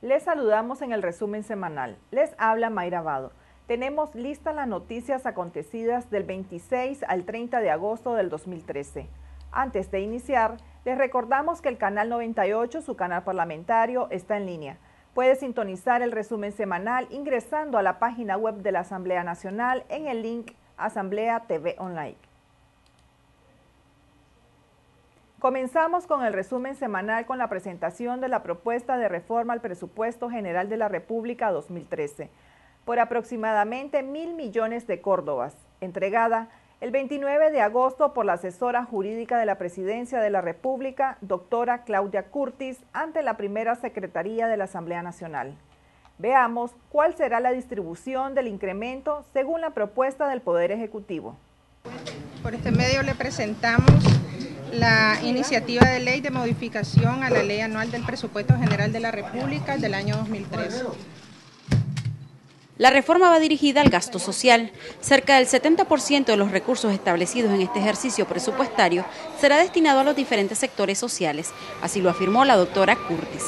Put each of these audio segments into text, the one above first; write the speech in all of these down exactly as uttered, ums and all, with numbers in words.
Les saludamos en el resumen semanal. Les habla Mayra Vado. Tenemos listas las noticias acontecidas del veintiséis al treinta de agosto del dos mil trece. Antes de iniciar, les recordamos que el canal noventa y ocho, su canal parlamentario, está en línea. Puede sintonizar el resumen semanal ingresando a la página web de la Asamblea Nacional en el link Asamblea T V Online. Comenzamos con el resumen semanal con la presentación de la propuesta de reforma al Presupuesto General de la República dos mil trece, por aproximadamente mil millones de córdobas, entregada el veintinueve de agosto por la asesora jurídica de la Presidencia de la República, doctora Claudia Curtis, ante la primera Secretaría de la Asamblea Nacional. Veamos cuál será la distribución del incremento según la propuesta del Poder Ejecutivo. Por este medio le presentamos la iniciativa de ley de modificación a la Ley Anual del Presupuesto General de la República del año dos mil trece. La reforma va dirigida al gasto social. Cerca del setenta por ciento de los recursos establecidos en este ejercicio presupuestario será destinado a los diferentes sectores sociales, así lo afirmó la doctora Curtis.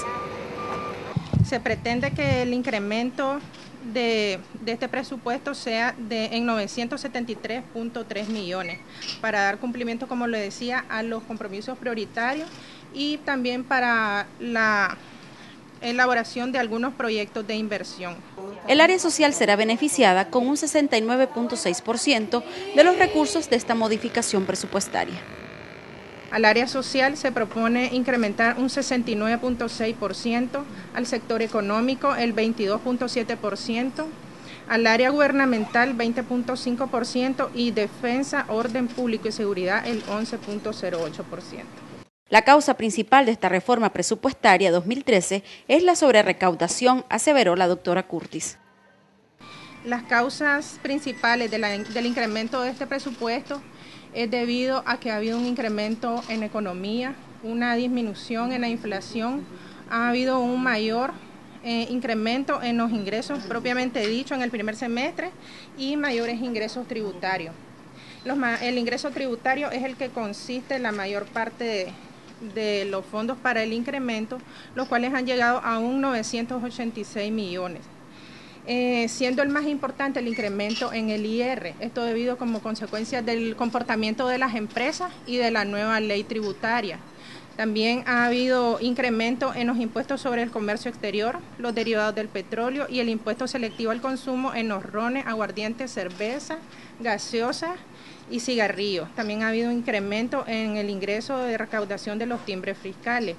Se pretende que el incremento de, de este presupuesto sea de en novecientos setenta y tres punto tres millones para dar cumplimiento, como le decía, a los compromisos prioritarios y también para la elaboración de algunos proyectos de inversión. El área social será beneficiada con un sesenta y nueve punto seis por ciento de los recursos de esta modificación presupuestaria. Al área social se propone incrementar un sesenta y nueve punto seis por ciento, al sector económico el veintidós punto siete por ciento, al área gubernamental veinte punto cinco por ciento y defensa, orden público y seguridad el once punto cero ocho por ciento. La causa principal de esta reforma presupuestaria dos mil trece es la sobrerecaudación, aseveró la doctora Curtis. Las causas principales de la, del incremento de este presupuesto es debido a que ha habido un incremento en economía, una disminución en la inflación, ha habido un mayor eh, incremento en los ingresos propiamente dicho en el primer semestre y mayores ingresos tributarios. Los, el ingreso tributario es el que consiste en la mayor parte de de los fondos para el incremento, los cuales han llegado a un novecientos ochenta y seis millones, eh, siendo el más importante el incremento en el I R, esto debido como consecuencia del comportamiento de las empresas y de la nueva ley tributaria. También ha habido incremento en los impuestos sobre el comercio exterior, los derivados del petróleo y el impuesto selectivo al consumo en los rones, aguardientes, cerveza, gaseosa y cigarrillos. También ha habido un incremento en el ingreso de recaudación de los timbres fiscales.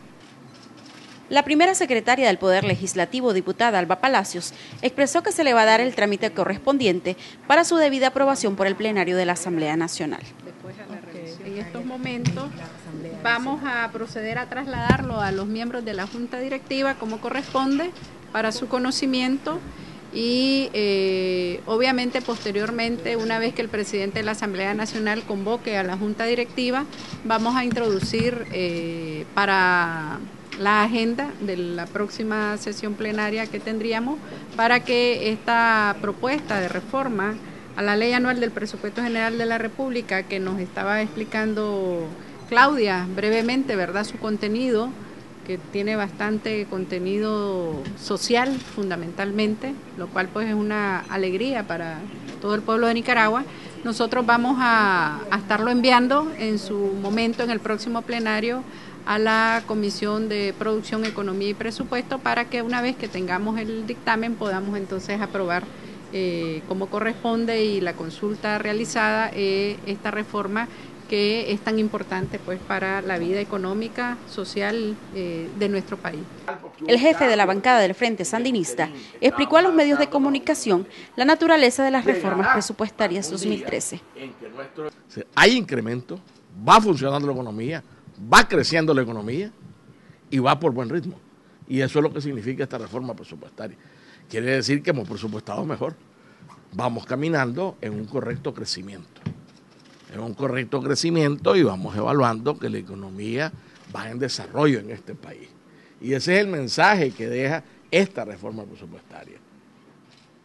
La primera secretaria del Poder Legislativo, diputada Alba Palacios, expresó que se le va a dar el trámite correspondiente para su debida aprobación por el plenario de la Asamblea Nacional. Okay. En estos momentos vamos a proceder a trasladarlo a los miembros de la Junta Directiva como corresponde para su conocimiento. Y eh, obviamente posteriormente, una vez que el presidente de la Asamblea Nacional convoque a la Junta Directiva, vamos a introducir eh, para la agenda de la próxima sesión plenaria que tendríamos para que esta propuesta de reforma a la Ley Anual del Presupuesto General de la República, que nos estaba explicando Claudia brevemente, ¿verdad?, su contenido, que tiene bastante contenido social fundamentalmente, lo cual pues es una alegría para todo el pueblo de Nicaragua. Nosotros vamos a, a estarlo enviando en su momento en el próximo plenario a la Comisión de Producción, Economía y Presupuesto para que una vez que tengamos el dictamen podamos entonces aprobar eh, como corresponde y la consulta realizada eh, esta reforma que es tan importante pues para la vida económica, social eh, de nuestro país. El jefe de la bancada del Frente Sandinista explicó a los medios de comunicación la naturaleza de las reformas presupuestarias dos mil trece. Hay incremento, va funcionando la economía, va creciendo la economía y va por buen ritmo. Y eso es lo que significa esta reforma presupuestaria. Quiere decir que hemos presupuestado mejor. Vamos caminando en un correcto crecimiento. En un correcto crecimiento y vamos evaluando que la economía va en desarrollo en este país. Y ese es el mensaje que deja esta reforma presupuestaria.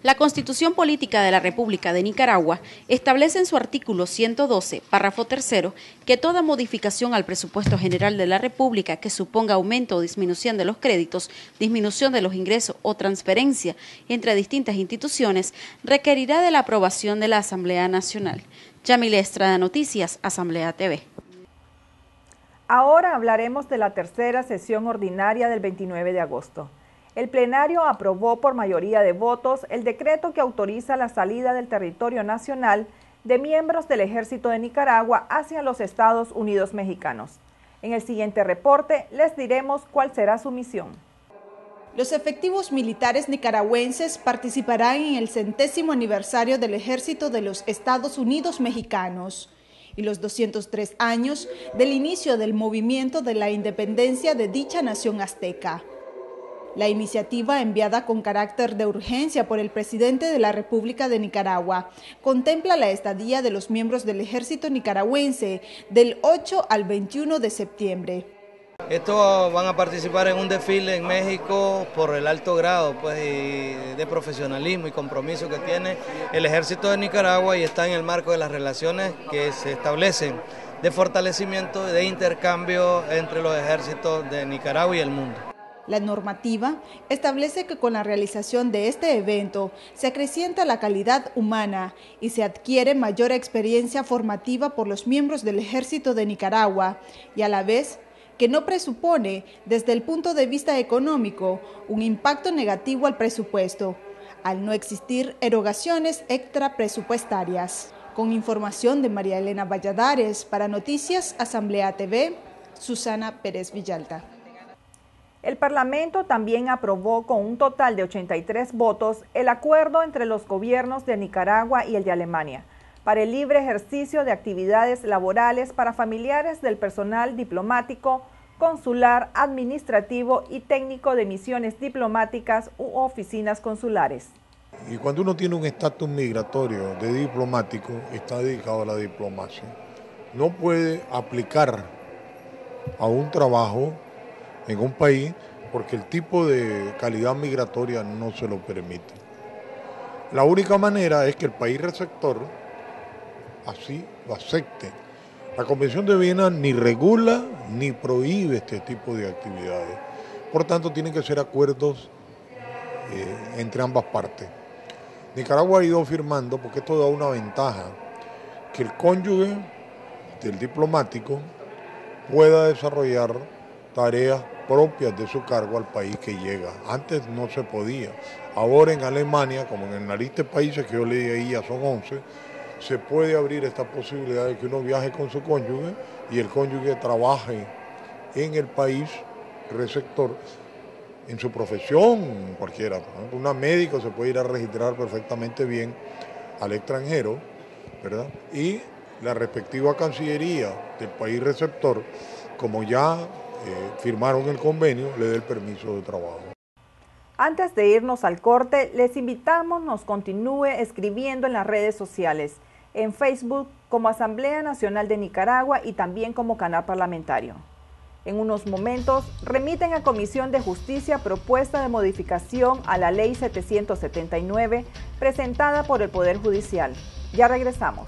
La Constitución Política de la República de Nicaragua establece en su artículo ciento doce, párrafo tercero, que toda modificación al presupuesto general de la República que suponga aumento o disminución de los créditos, disminución de los ingresos o transferencia entre distintas instituciones requerirá de la aprobación de la Asamblea Nacional. Yamile Estrada, Noticias, Asamblea T V. Ahora hablaremos de la tercera sesión ordinaria del veintinueve de agosto. El plenario aprobó por mayoría de votos el decreto que autoriza la salida del territorio nacional de miembros del Ejército de Nicaragua hacia los Estados Unidos mexicanos. En el siguiente reporte les diremos cuál será su misión. Los efectivos militares nicaragüenses participarán en el centésimo aniversario del Ejército de los Estados Unidos mexicanos y los doscientos tres años del inicio del movimiento de la independencia de dicha nación azteca. La iniciativa, enviada con carácter de urgencia por el presidente de la República de Nicaragua, contempla la estadía de los miembros del ejército nicaragüense del ocho al veintiuno de septiembre. Estos van a participar en un desfile en México por el alto grado pues, de profesionalismo y compromiso que tiene el ejército de Nicaragua y está en el marco de las relaciones que se establecen de fortalecimiento y de intercambio entre los ejércitos de Nicaragua y el mundo. La normativa establece que con la realización de este evento se acrecienta la calidad humana y se adquiere mayor experiencia formativa por los miembros del Ejército de Nicaragua y a la vez que no presupone desde el punto de vista económico un impacto negativo al presupuesto, al no existir erogaciones extrapresupuestarias. Con información de María Elena Valladares para Noticias Asamblea T V, Susana Pérez Villalta. El Parlamento también aprobó con un total de ochenta y tres votos el acuerdo entre los gobiernos de Nicaragua y el de Alemania para el libre ejercicio de actividades laborales para familiares del personal diplomático, consular, administrativo y técnico de misiones diplomáticas u oficinas consulares. Y cuando uno tiene un estatus migratorio de diplomático, está dedicado a la diplomacia. No puede aplicar a un trabajo en un país porque el tipo de calidad migratoria no se lo permite. La única manera es que el país receptor así lo acepte. La Convención de Viena ni regula ni prohíbe este tipo de actividades. Por tanto, tienen que ser acuerdos eh, entre ambas partes. Nicaragua ha ido firmando porque esto da una ventaja, que el cónyuge del diplomático pueda desarrollar tareas propias de su cargo al país que llega. Antes no se podía. Ahora en Alemania, como en la lista de países que yo leí ahí ya son once, se puede abrir esta posibilidad de que uno viaje con su cónyuge y el cónyuge trabaje en el país receptor, en su profesión, cualquiera. Por ejemplo, una médico se puede ir a registrar perfectamente bien al extranjero, ¿verdad? Y la respectiva cancillería del país receptor, como ya Eh, firmaron el convenio, le dé el permiso de trabajo. Antes de irnos al corte, les invitamos nos continúe escribiendo en las redes sociales, en Facebook como Asamblea Nacional de Nicaragua y también como canal parlamentario. En unos momentos, remiten a Comisión de Justicia propuesta de modificación a la Ley setecientos setenta y nueve presentada por el Poder Judicial. Ya regresamos.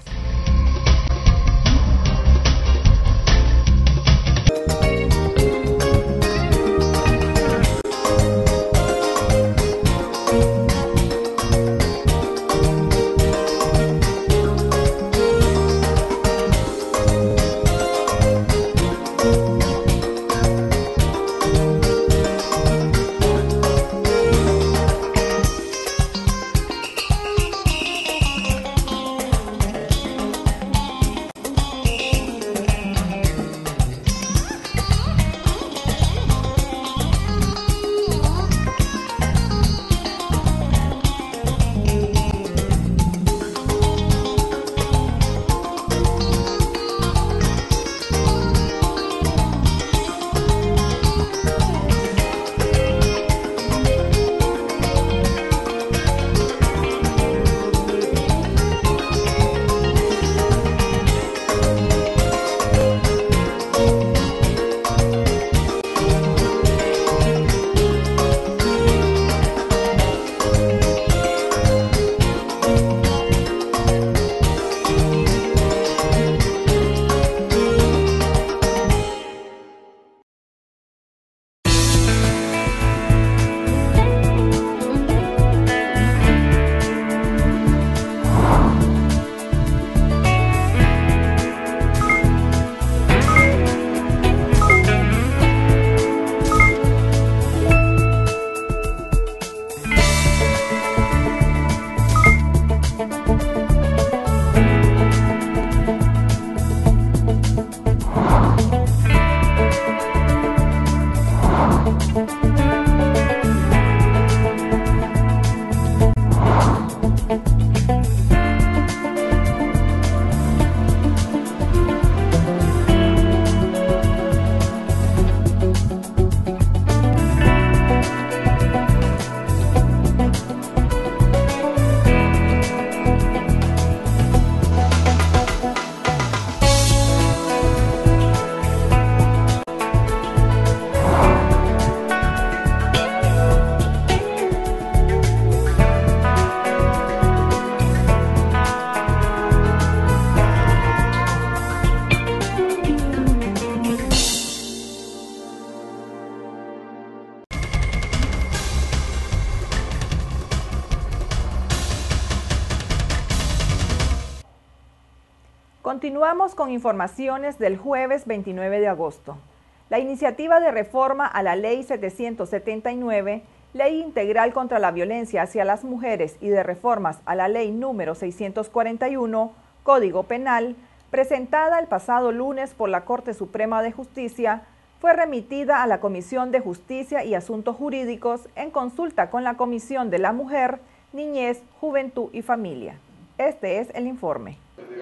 Continuamos con informaciones del jueves veintinueve de agosto. La iniciativa de reforma a la Ley setecientos setenta y nueve, Ley Integral contra la Violencia hacia las Mujeres y de reformas a la Ley número seiscientos cuarenta y uno, Código Penal, presentada el pasado lunes por la Corte Suprema de Justicia, fue remitida a la Comisión de Justicia y Asuntos Jurídicos en consulta con la Comisión de la Mujer, Niñez, Juventud y Familia. Este es el informe.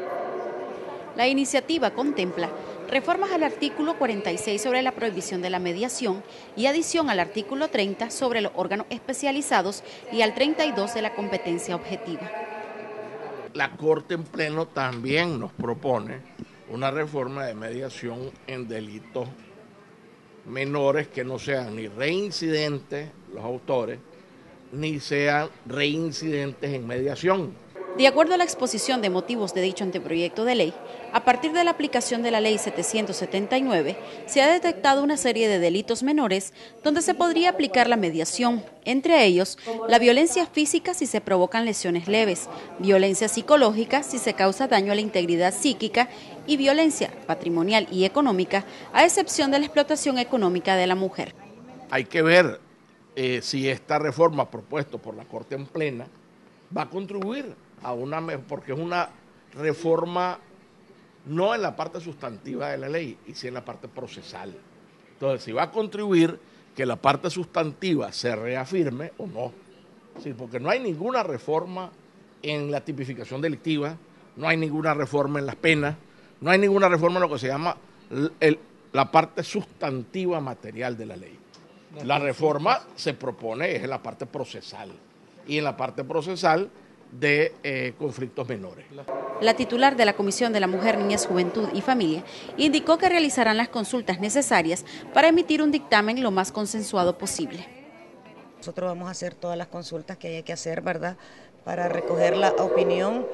La iniciativa contempla reformas al artículo cuarenta y seis sobre la prohibición de la mediación y adición al artículo treinta sobre los órganos especializados y al treinta y dos de la competencia objetiva. La Corte en pleno también nos propone una reforma de mediación en delitos menores que no sean ni reincidentes los autores, ni sean reincidentes en mediación. De acuerdo a la exposición de motivos de dicho anteproyecto de ley, a partir de la aplicación de la Ley setecientos setenta y nueve, se ha detectado una serie de delitos menores donde se podría aplicar la mediación, entre ellos la violencia física si se provocan lesiones leves, violencia psicológica si se causa daño a la integridad psíquica y violencia patrimonial y económica, a excepción de la explotación económica de la mujer. Hay que ver eh, si esta reforma propuesta por la Corte en plena va a contribuir a una, porque es una reforma no en la parte sustantiva de la ley, y sí en la parte procesal. Entonces, si va a contribuir que la parte sustantiva se reafirme o no. Sí, porque no hay ninguna reforma en la tipificación delictiva, no hay ninguna reforma en las penas, no hay ninguna reforma en lo que se llama el, la parte sustantiva material de la ley. La reforma se propone es en la parte procesal, y en la parte procesal de eh, conflictos menores. La titular de la Comisión de la Mujer, Niñez, Juventud y Familia indicó que realizarán las consultas necesarias para emitir un dictamen lo más consensuado posible. Nosotros vamos a hacer todas las consultas que haya que hacer, ¿verdad?, para recoger la opinión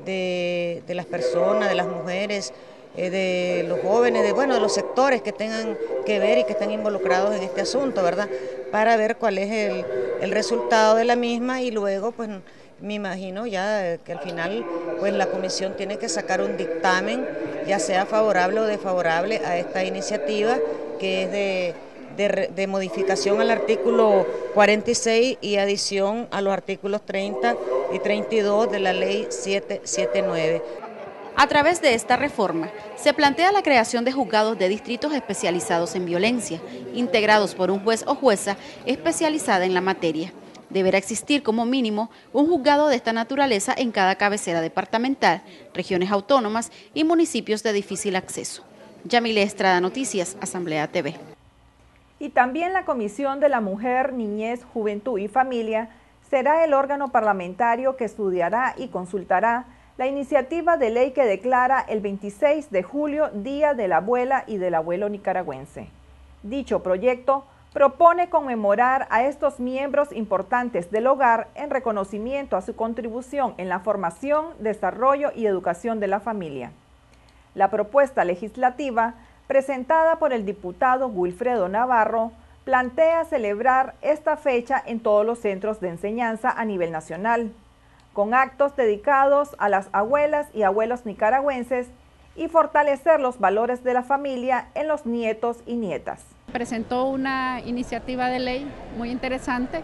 de, de las personas, de las mujeres, eh, de los jóvenes, de, bueno, de los sectores que tengan que ver y que están involucrados en este asunto, ¿verdad?, para ver cuál es el, el resultado de la misma y luego, pues, me imagino ya que al final pues la comisión tiene que sacar un dictamen, ya sea favorable o desfavorable a esta iniciativa que es de, de, de modificación al artículo cuarenta y seis y adición a los artículos treinta y treinta y dos de la ley setecientos setenta y nueve. A través de esta reforma, se plantea la creación de juzgados de distritos especializados en violencia, integrados por un juez o jueza especializada en la materia. Deberá existir como mínimo un juzgado de esta naturaleza en cada cabecera departamental, regiones autónomas y municipios de difícil acceso. Yamile Estrada, Noticias, Asamblea T V. Y también la Comisión de la Mujer, Niñez, Juventud y Familia será el órgano parlamentario que estudiará y consultará la iniciativa de ley que declara el veintiséis de julio Día de la Abuela y del Abuelo Nicaragüense. Dicho proyecto propone conmemorar a estos miembros importantes del hogar en reconocimiento a su contribución en la formación, desarrollo y educación de la familia. La propuesta legislativa, presentada por el diputado Wilfredo Navarro, plantea celebrar esta fecha en todos los centros de enseñanza a nivel nacional, con actos dedicados a las abuelas y abuelos nicaragüenses y fortalecer los valores de la familia en los nietos y nietas. Presentó una iniciativa de ley muy interesante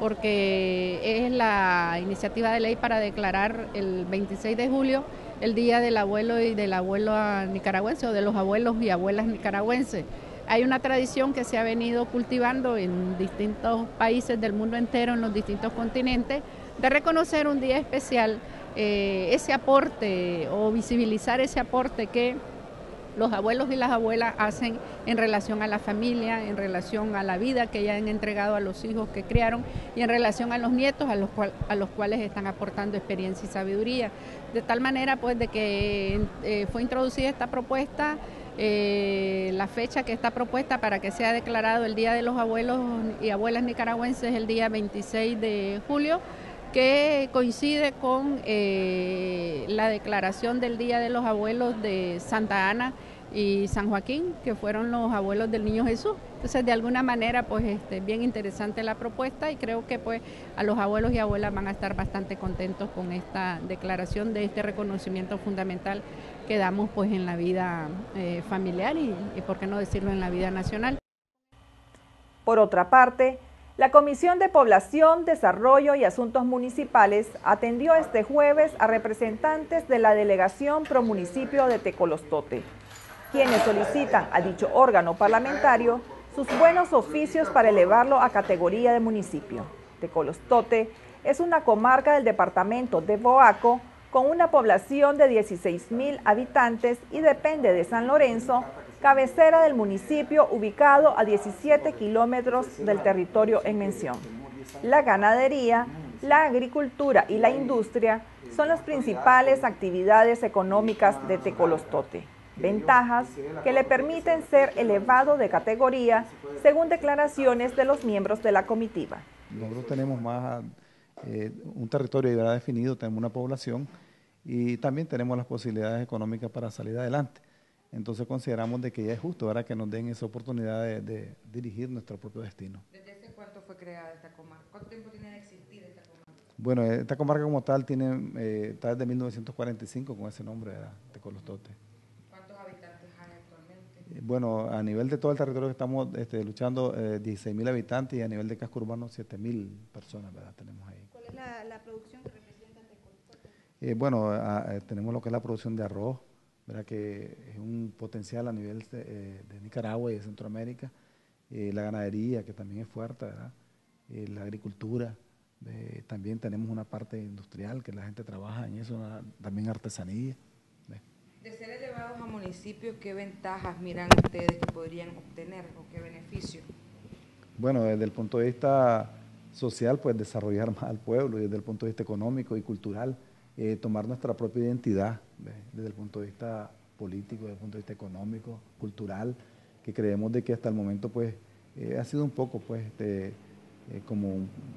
porque es la iniciativa de ley para declarar el veintiséis de julio el Día del Abuelo y del Abuelo Nicaragüense o de los abuelos y abuelas nicaragüenses. Hay una tradición que se ha venido cultivando en distintos países del mundo entero, en los distintos continentes, de reconocer un día especial, eh, ese aporte o visibilizar ese aporte que los abuelos y las abuelas hacen en relación a la familia, en relación a la vida que ya han entregado a los hijos que criaron y en relación a los nietos a los, cual, a los cuales están aportando experiencia y sabiduría. De tal manera pues de que eh, fue introducida esta propuesta, eh, la fecha que está propuesta para que sea declarado el Día de los Abuelos y Abuelas Nicaragüenses el día veintiséis de julio, que coincide con eh, la declaración del Día de los Abuelos de Santa Ana y San Joaquín, que fueron los abuelos del Niño Jesús. Entonces, de alguna manera, pues, este, bien interesante la propuesta y creo que, pues, a los abuelos y abuelas van a estar bastante contentos con esta declaración de este reconocimiento fundamental que damos, pues, en la vida eh, familiar y, y, por qué no decirlo, en la vida nacional. Por otra parte, la Comisión de Población, Desarrollo y Asuntos Municipales atendió este jueves a representantes de la Delegación Promunicipio de Tecolostote, quienes solicitan a dicho órgano parlamentario sus buenos oficios para elevarlo a categoría de municipio. Tecolostote es una comarca del departamento de Boaco con una población de dieciséis mil habitantes y depende de San Lorenzo, cabecera del municipio ubicado a diecisiete kilómetros del territorio en mención. La ganadería, la agricultura y la industria son las principales actividades económicas de Tecolostote. Ventajas que le permiten ser elevado de categoría según declaraciones de los miembros de la comitiva. Nosotros tenemos más eh, un territorio ya definido, tenemos una población y también tenemos las posibilidades económicas para salir adelante. Entonces consideramos de que ya es justo, ¿verdad?, que nos den esa oportunidad de, de dirigir nuestro propio destino. ¿Desde hace cuánto fue creada esta comarca? ¿Cuánto tiempo tiene de existir esta comarca? Bueno, esta comarca como tal tiene, eh, está desde mil novecientos cuarenta y cinco con ese nombre, ¿verdad?, Tecolostote. ¿Cuántos habitantes hay actualmente? Eh, bueno, a nivel de todo el territorio que estamos este, luchando, eh, dieciséis mil habitantes y a nivel de casco urbano, siete mil personas, ¿verdad?, tenemos ahí. ¿Cuál es la, la producción que representa Tecolostote? Eh, bueno, a, a, tenemos lo que es la producción de arroz, ¿verdad?, que es un potencial a nivel de, eh, de Nicaragua y de Centroamérica, eh, la ganadería, que también es fuerte, ¿verdad?, eh, la agricultura, eh, también tenemos una parte industrial, que la gente trabaja en eso, una, también artesanía. ¿Ves? De ser elevados a municipios, ¿qué ventajas miran ustedes que podrían obtener o qué beneficios? Bueno, desde el punto de vista social, pues desarrollar más al pueblo, y desde el punto de vista económico y cultural, Eh, tomar nuestra propia identidad, ¿ves?, desde el punto de vista político, desde el punto de vista económico, cultural, que creemos de que hasta el momento pues eh, ha sido un poco pues este, eh, como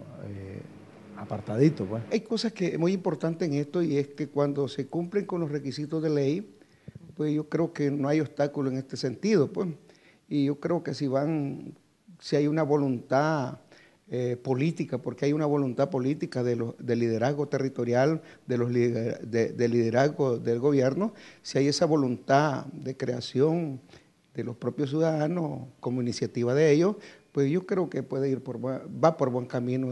eh, apartadito. Pues. Hay cosas que es muy importante en esto y es que cuando se cumplen con los requisitos de ley, pues yo creo que no hay obstáculo en este sentido, pues, y yo creo que si van, si hay una voluntad Eh, política, porque hay una voluntad política de los, del liderazgo territorial, de los lider, de, de liderazgo del gobierno, si hay esa voluntad de creación de los propios ciudadanos como iniciativa de ellos, pues yo creo que puede ir por, va por buen camino.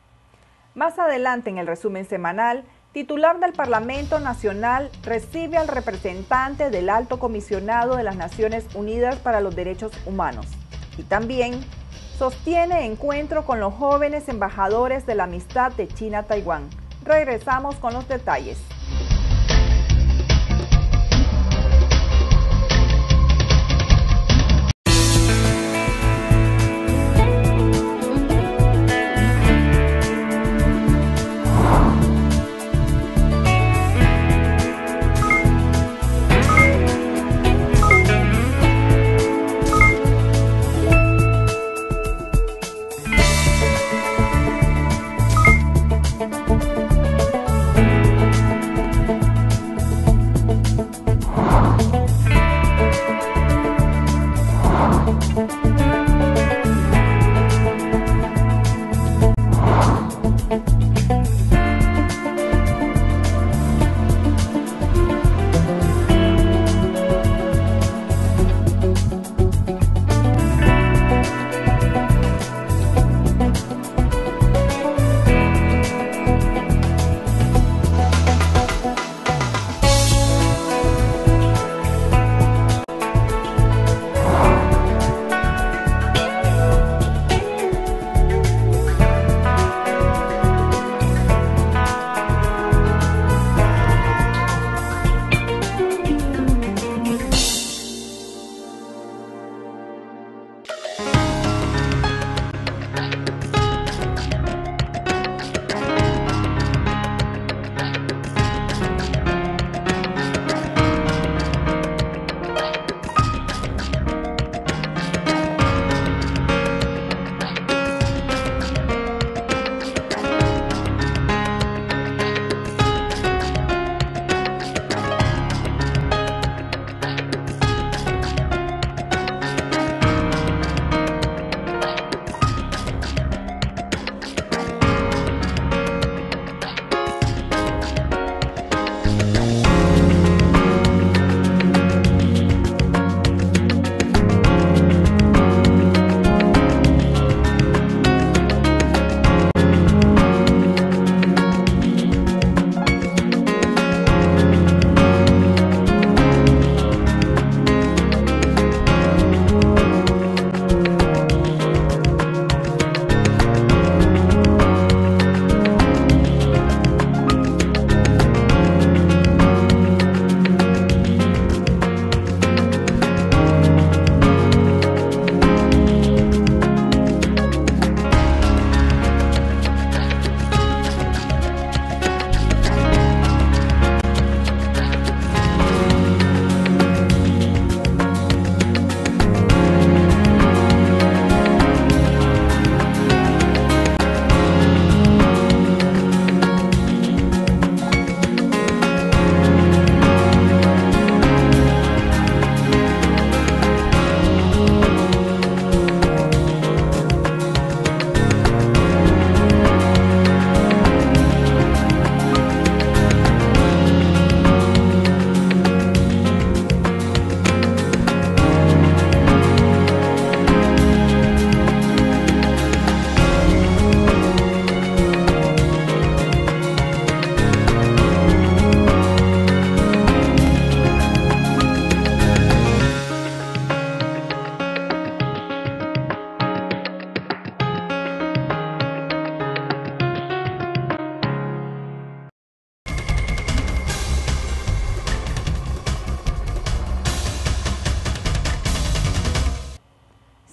Más adelante en el resumen semanal, titular del Parlamento Nacional recibe al representante del Alto Comisionado de las Naciones Unidas para los Derechos Humanos y también sostiene encuentro con los jóvenes embajadores de la amistad de China-Taiwán. Regresamos con los detalles.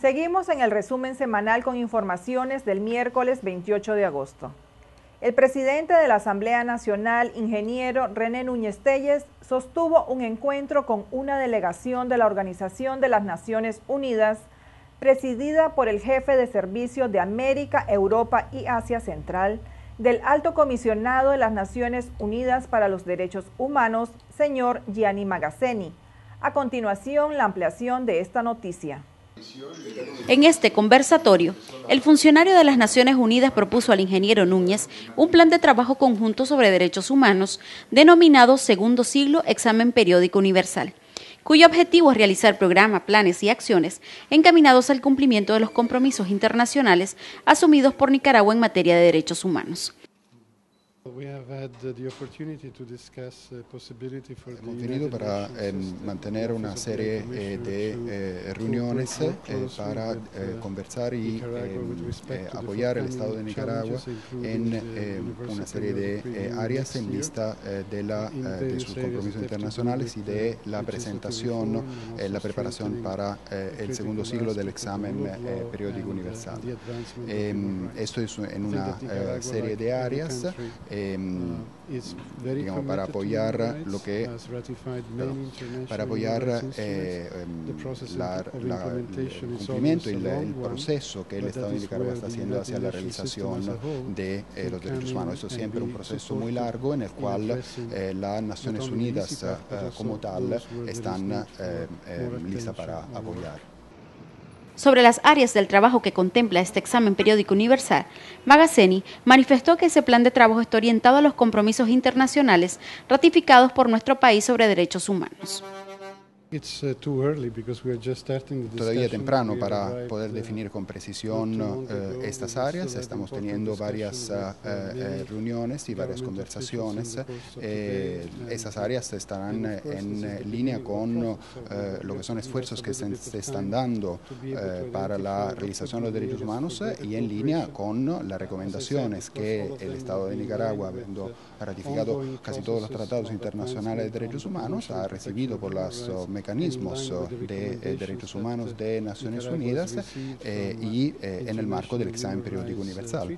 Seguimos en el resumen semanal con informaciones del miércoles veintiocho de agosto. El presidente de la Asamblea Nacional, ingeniero René Núñez Telles, sostuvo un encuentro con una delegación de la Organización de las Naciones Unidas, presidida por el jefe de servicio de América, Europa y Asia Central, del Alto Comisionado de las Naciones Unidas para los Derechos Humanos, señor Gianni Magazzeni. A continuación, la ampliación de esta noticia. En este conversatorio, el funcionario de las Naciones Unidas propuso al ingeniero Núñez un plan de trabajo conjunto sobre derechos humanos denominado Segundo Siglo Examen Periódico Universal, cuyo objetivo es realizar programas, planes y acciones encaminados al cumplimiento de los compromisos internacionales asumidos por Nicaragua en materia de derechos humanos. Hemos venido para eh, mantener una serie eh, de eh, reuniones eh, para eh, conversar y eh, eh, apoyar el Estado de Nicaragua en eh, una serie de eh, áreas en vista eh, de, la, eh, de sus compromisos internacionales y de la presentación, eh, la preparación para eh, el segundo siglo del examen eh, periódico universal. Eh, esto es en una eh, serie de áreas. Eh, digamos, para apoyar lo que para apoyar eh, la, la, el cumplimiento y la, el proceso que el Estado de Nicaragua está haciendo hacia la realización de eh, los derechos humanos. Esto es siempre un proceso muy largo en el cual eh, las Naciones Unidas eh, como tal están eh, eh, listas para apoyar. Sobre las áreas del trabajo que contempla este examen periódico universal, Magazzeni manifestó que ese plan de trabajo está orientado a los compromisos internacionales ratificados por nuestro país sobre derechos humanos. Todavía temprano para poder definir con precisión uh, estas áreas. Estamos teniendo varias uh, uh, reuniones y varias conversaciones. Eh, esas áreas estarán en línea con uh, lo que son esfuerzos que se, se están dando uh, para la realización de los derechos humanos uh, y en línea con las recomendaciones que el Estado de Nicaragua, habiendo ratificado casi todos los tratados internacionales de derechos humanos, ha recibido por las uh, mecanismos de eh, derechos humanos de Naciones Unidas eh, y eh, en el marco del examen periódico universal.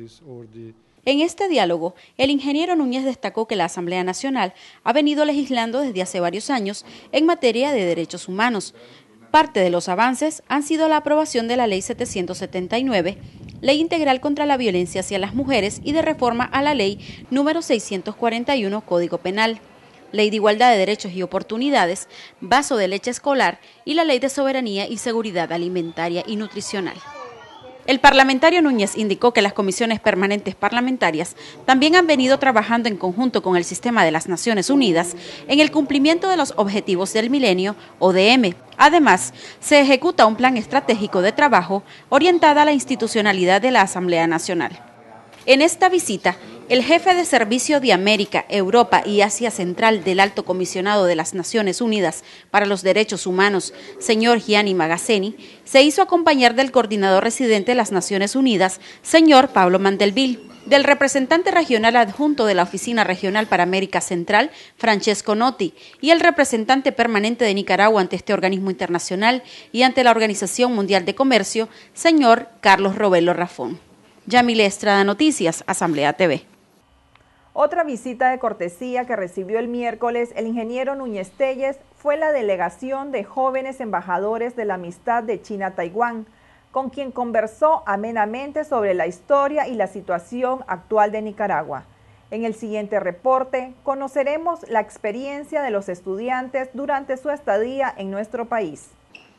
En este diálogo, el ingeniero Núñez destacó que la Asamblea Nacional ha venido legislando desde hace varios años en materia de derechos humanos. Parte de los avances han sido la aprobación de la Ley setecientos setenta y nueve, Ley Integral contra la Violencia hacia las Mujeres y de reforma a la Ley número seiscientos cuarenta y uno, Código Penal, Ley de Igualdad de Derechos y Oportunidades, Vaso de Leche Escolar y la Ley de Soberanía y Seguridad Alimentaria y Nutricional. El parlamentario Núñez indicó que las comisiones permanentes parlamentarias también han venido trabajando en conjunto con el sistema de las Naciones Unidas en el cumplimiento de los Objetivos del Milenio, O D M. Además, se ejecuta un plan estratégico de trabajo orientada a la institucionalidad de la Asamblea Nacional. En esta visita, el jefe de Servicio de América, Europa y Asia Central del Alto Comisionado de las Naciones Unidas para los Derechos Humanos, señor Gianni Magazzeni, se hizo acompañar del coordinador residente de las Naciones Unidas, señor Pablo Mandelville, del representante regional adjunto de la Oficina Regional para América Central, Francesco Notti, y el representante permanente de Nicaragua ante este organismo internacional y ante la Organización Mundial de Comercio, señor Carlos Robelo Rafón. Yamile Estrada, Noticias, Asamblea T V. Otra visita de cortesía que recibió el miércoles el ingeniero Núñez Telles fue la delegación de jóvenes embajadores de la amistad de China-Taiwán, con quien conversó amenamente sobre la historia y la situación actual de Nicaragua. En el siguiente reporte conoceremos la experiencia de los estudiantes durante su estadía en nuestro país.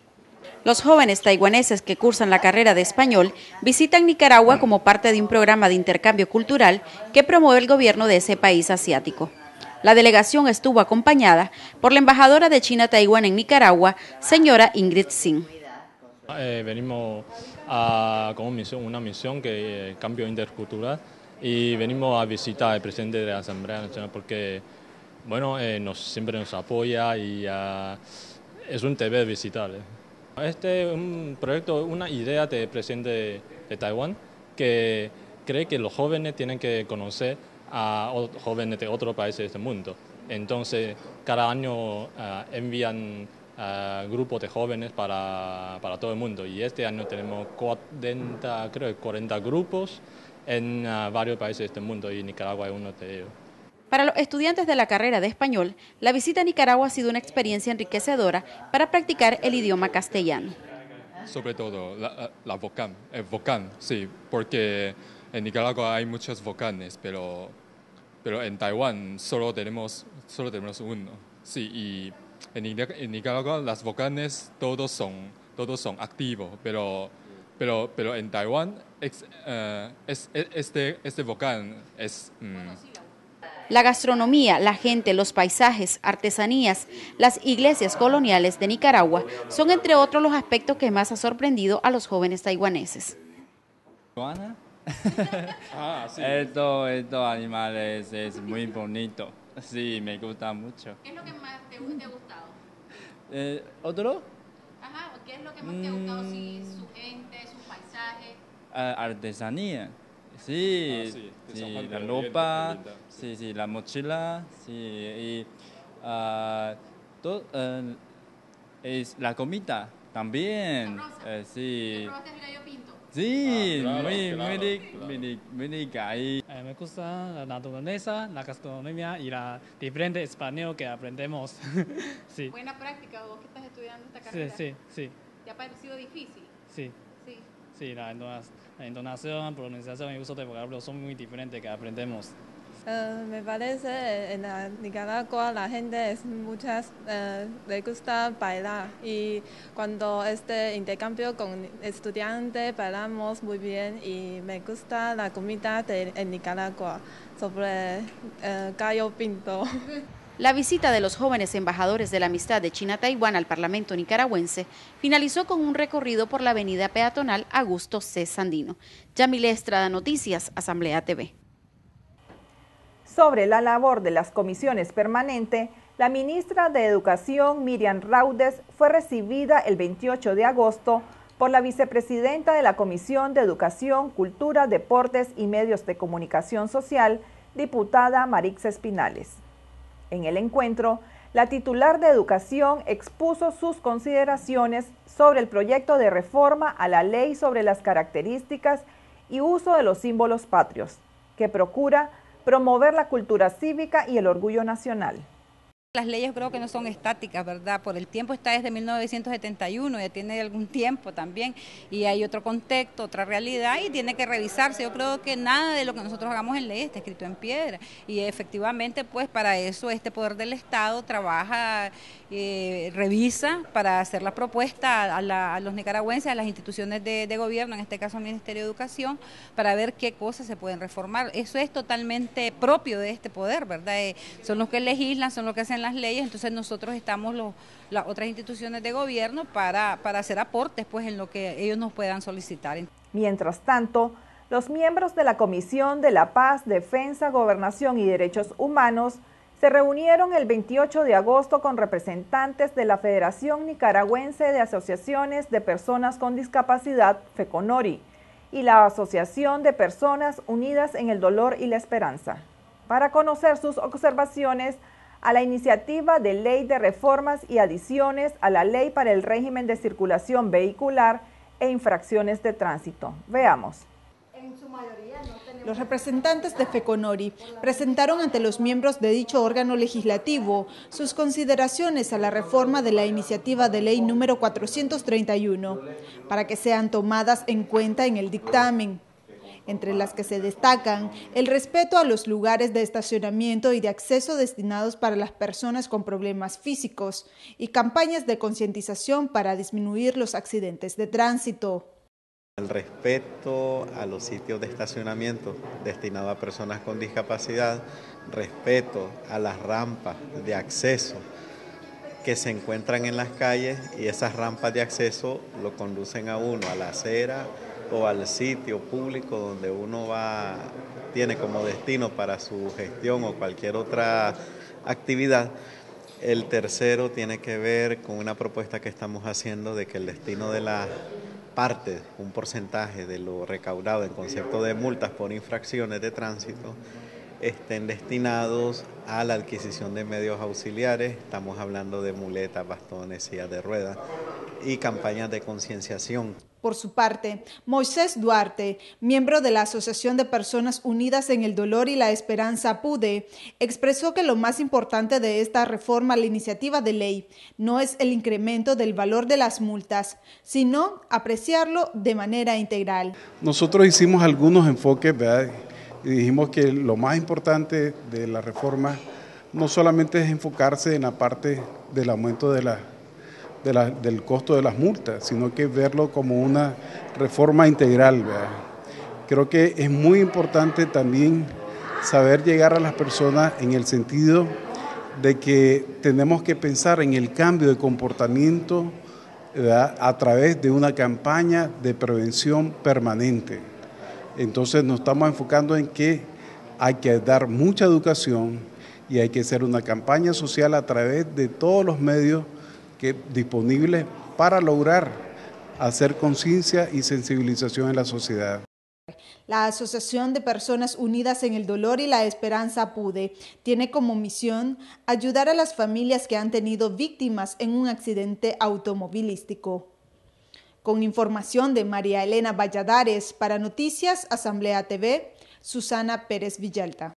Los jóvenes taiwaneses que cursan la carrera de español visitan Nicaragua como parte de un programa de intercambio cultural que promueve el gobierno de ese país asiático. La delegación estuvo acompañada por la embajadora de China-Taiwán en Nicaragua, señora Ingrid Singh. Eh, venimos a, con una misión, una misión que es cambio intercultural y venimos a visitar al presidente de la Asamblea Nacional porque bueno, eh, nos, siempre nos apoya y uh, es un deber visitarle. Este es un proyecto, una idea del presidente de, de Taiwán que cree que los jóvenes tienen que conocer a jóvenes de otros países del mundo. Entonces, cada año uh, envían uh, grupos de jóvenes para, para todo el mundo. Y este año tenemos cuarenta, creo, cuarenta grupos en uh, varios países del mundo y Nicaragua es uno de ellos. Para los estudiantes de la carrera de español, la visita a Nicaragua ha sido una experiencia enriquecedora para practicar el idioma castellano. Sobre todo la, la volcán, el volcán, sí, porque en Nicaragua hay muchos volcanes, pero, pero en Taiwán solo tenemos, solo tenemos uno. Sí, y en, en Nicaragua los volcanes todos son, todos son activos, pero, pero, pero en Taiwán es, uh, es, este, este volcán es... Um, La gastronomía, la gente, los paisajes, artesanías, las iglesias coloniales de Nicaragua son entre otros los aspectos que más ha sorprendido a los jóvenes taiwaneses. ah, sí. Estos, estos animales es muy bonito, sí, me gusta mucho. ¿Qué es lo que más te, te ha gustado? Eh, ¿Otro? Ajá, ¿qué es lo que más te ha gustado? Sí, su gente, sus paisajes. Uh, artesanía. Sí, ah, sí, sí la ropa, sí, sí, la mochila, sí, y uh, todo, uh, es la comida también, uh, sí. ¿Probaste el gallo pinto? Sí, ah, claro, muy, claro, muy, claro. muy, muy rica. Y, eh, me gusta la naturaleza, la gastronomía y la diferente español que aprendemos. sí. Buena práctica, vos que estás estudiando esta carrera. Sí, sí, sí. ¿Te ha parecido difícil? Sí. Sí. Sí, la entonación, la entonación, pronunciación y uso de vocabulario son muy diferentes que aprendemos. Uh, me parece en la Nicaragua la gente es muchas uh, le gusta bailar y cuando este intercambio con estudiantes bailamos muy bien y me gusta la comida de en Nicaragua sobre uh, gallo pinto. La visita de los jóvenes embajadores de la amistad de China-Taiwán al Parlamento nicaragüense finalizó con un recorrido por la avenida peatonal Augusto C. Sandino. Yamile Estrada, Noticias, Asamblea T V. Sobre la labor de las comisiones permanentes, la ministra de Educación, Miriam Raudes, fue recibida el veintiocho de agosto por la vicepresidenta de la Comisión de Educación, Cultura, Deportes y Medios de Comunicación Social, diputada Marix Espinales. En el encuentro, la titular de Educación expuso sus consideraciones sobre el proyecto de reforma a la Ley sobre las características y uso de los símbolos patrios, que procura promover la cultura cívica y el orgullo nacional. Las leyes creo que no son estáticas, ¿verdad? Por el tiempo está desde mil novecientos setenta y uno, ya tiene algún tiempo también, y hay otro contexto, otra realidad, y tiene que revisarse. Yo creo que nada de lo que nosotros hagamos en ley está escrito en piedra, y efectivamente, pues para eso este poder del Estado trabaja, eh, revisa para hacer la propuesta a, la, a los nicaragüenses, a las instituciones de, de gobierno, en este caso al Ministerio de Educación, para ver qué cosas se pueden reformar. Eso es totalmente propio de este poder, ¿verdad? Eh, son los que legislan, son los que hacen las leyes, entonces nosotros estamos los, las otras instituciones de gobierno para, para hacer aportes pues en lo que ellos nos puedan solicitar. Mientras tanto, los miembros de la Comisión de la Paz, Defensa, Gobernación y Derechos Humanos se reunieron el veintiocho de agosto con representantes de la Federación Nicaragüense de Asociaciones de Personas con Discapacidad, FECONORI, y la Asociación de Personas Unidas en el Dolor y la Esperanza, para conocer sus observaciones a la iniciativa de ley de reformas y adiciones a la ley para el régimen de circulación vehicular e infracciones de tránsito. Veamos. Los representantes de FECONORI presentaron ante los miembros de dicho órgano legislativo sus consideraciones a la reforma de la iniciativa de ley número cuatrocientos treinta y uno, para que sean tomadas en cuenta en el dictamen, entre las que se destacan el respeto a los lugares de estacionamiento y de acceso destinados para las personas con problemas físicos y campañas de concientización para disminuir los accidentes de tránsito. El respeto a los sitios de estacionamiento destinados a personas con discapacidad, respeto a las rampas de acceso que se encuentran en las calles y esas rampas de acceso lo conducen a uno a la acera o al sitio público donde uno va, tiene como destino para su gestión o cualquier otra actividad. El tercero tiene que ver con una propuesta que estamos haciendo de que el destino de la parte, un porcentaje de lo recaudado en concepto de multas por infracciones de tránsito, estén destinados a la adquisición de medios auxiliares, estamos hablando de muletas, bastones, sillas de ruedas y campañas de concienciación. Por su parte, Moisés Duarte, miembro de la Asociación de Personas Unidas en el Dolor y la Esperanza P U D E, expresó que lo más importante de esta reforma a la iniciativa de ley no es el incremento del valor de las multas, sino apreciarlo de manera integral. Nosotros hicimos algunos enfoques, ¿verdad? Y dijimos que lo más importante de la reforma no solamente es enfocarse en la parte del aumento de la De la, del costo de las multas, sino que verlo como una reforma integral, ¿verdad? Creo que es muy importante también saber llegar a las personas en el sentido de que tenemos que pensar en el cambio de comportamiento, ¿verdad?, a través de una campaña de prevención permanente. Entonces nos estamos enfocando en que hay que dar mucha educación y hay que hacer una campaña social a través de todos los medios que disponibles para lograr hacer conciencia y sensibilización en la sociedad. La Asociación de Personas Unidas en el Dolor y la Esperanza P U D E tiene como misión ayudar a las familias que han tenido víctimas en un accidente automovilístico. Con información de María Elena Valladares, para Noticias Asamblea T V, Susana Pérez Villalta.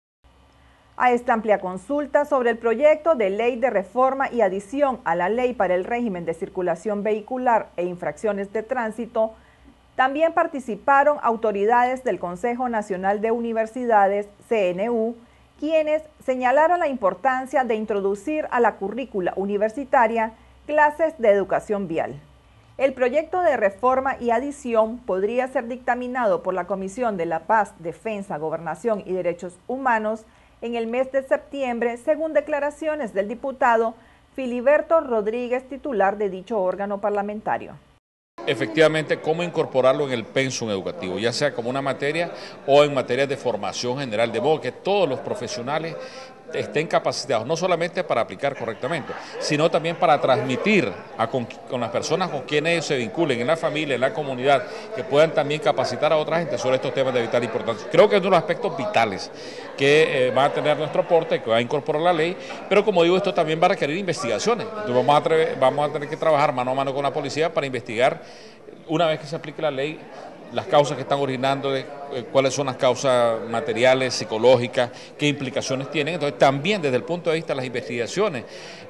A esta amplia consulta sobre el proyecto de ley de reforma y adición a la Ley para el Régimen de Circulación Vehicular e Infracciones de Tránsito, también participaron autoridades del Consejo Nacional de Universidades, C N U, quienes señalaron la importancia de introducir a la currícula universitaria clases de educación vial. El proyecto de reforma y adición podría ser dictaminado por la Comisión de la Paz, Defensa, Gobernación y Derechos Humanos en el mes de septiembre, según declaraciones del diputado Filiberto Rodríguez, titular de dicho órgano parlamentario. Efectivamente, cómo incorporarlo en el pensum educativo, ya sea como una materia o en materia de formación general, de modo que todos los profesionales estén capacitados, no solamente para aplicar correctamente, sino también para transmitir a con, con las personas con quienes ellos se vinculen, en la familia, en la comunidad, que puedan también capacitar a otra gente sobre estos temas de vital importancia. Creo que es uno de los aspectos vitales que eh, va a tener nuestro aporte, que va a incorporar la ley, pero como digo, esto también va a requerir investigaciones. Entonces vamos a, atrever, vamos a tener que trabajar mano a mano con la policía para investigar, una vez que se aplique la ley, las causas que están originando, eh, cuáles son las causas materiales, psicológicas, qué implicaciones tienen. Entonces también desde el punto de vista de las investigaciones,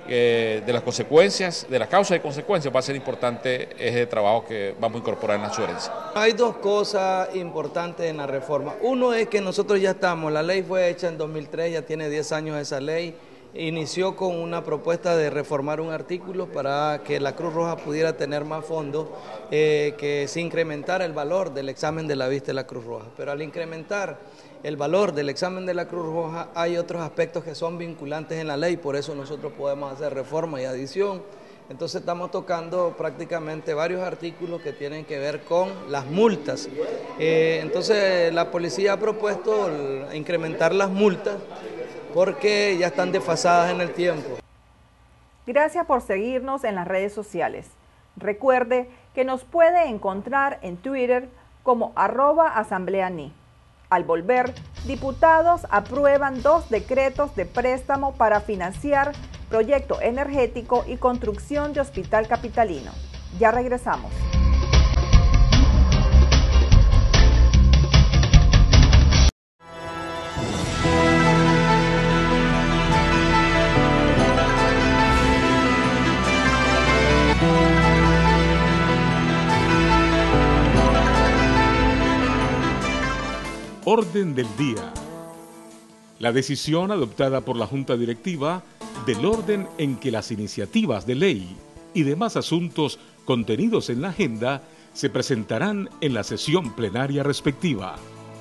eh, de las consecuencias, de las causas y consecuencias, va a ser importante ese trabajo que vamos a incorporar en la sugerencia. Hay dos cosas importantes en la reforma. Uno es que nosotros ya estamos, la ley fue hecha en dos mil tres, ya tiene diez años esa ley. Inició con una propuesta de reformar un artículo para que la Cruz Roja pudiera tener más fondos, eh, que se incrementara el valor del examen de la vista de la Cruz Roja. Pero al incrementar el valor del examen de la Cruz Roja hay otros aspectos que son vinculantes en la ley, por eso nosotros podemos hacer reforma y adición. Entonces estamos tocando prácticamente varios artículos que tienen que ver con las multas. Eh, entonces la policía ha propuesto el, incrementar las multas, porque ya están desfasadas en el tiempo. Gracias por seguirnos en las redes sociales. Recuerde que nos puede encontrar en Twitter como arroba asambleani. Al volver, diputados aprueban dos decretos de préstamo para financiar proyecto energético y construcción de hospital capitalino. Ya regresamos. Orden del día. La decisión adoptada por la Junta Directiva del orden en que las iniciativas de ley y demás asuntos contenidos en la agenda se presentarán en la sesión plenaria respectiva.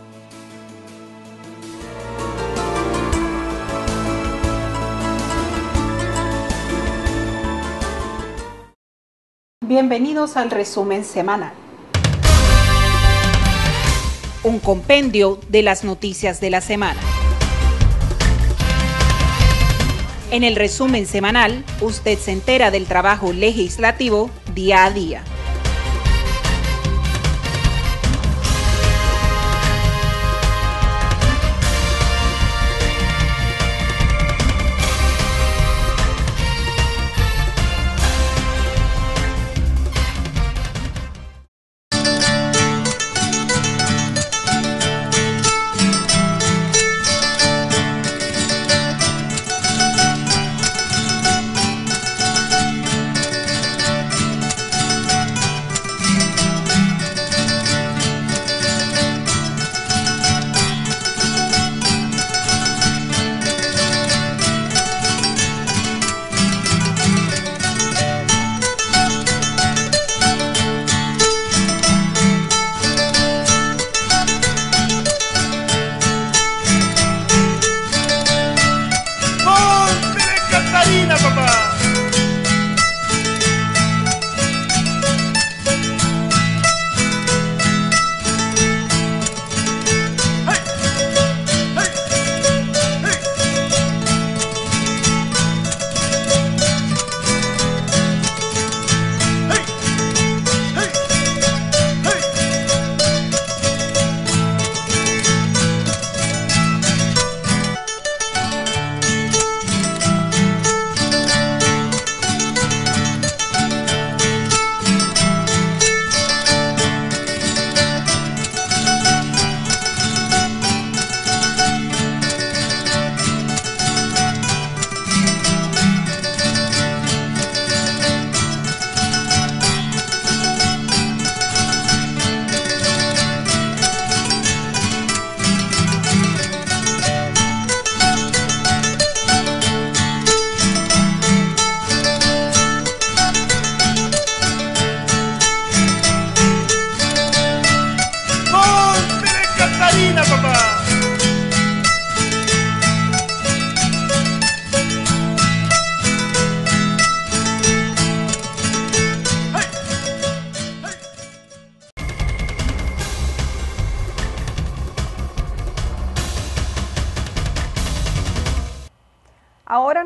Bienvenidos al resumen semanal. Un compendio de las noticias de la semana. En el resumen semanal, usted se entera del trabajo legislativo día a día.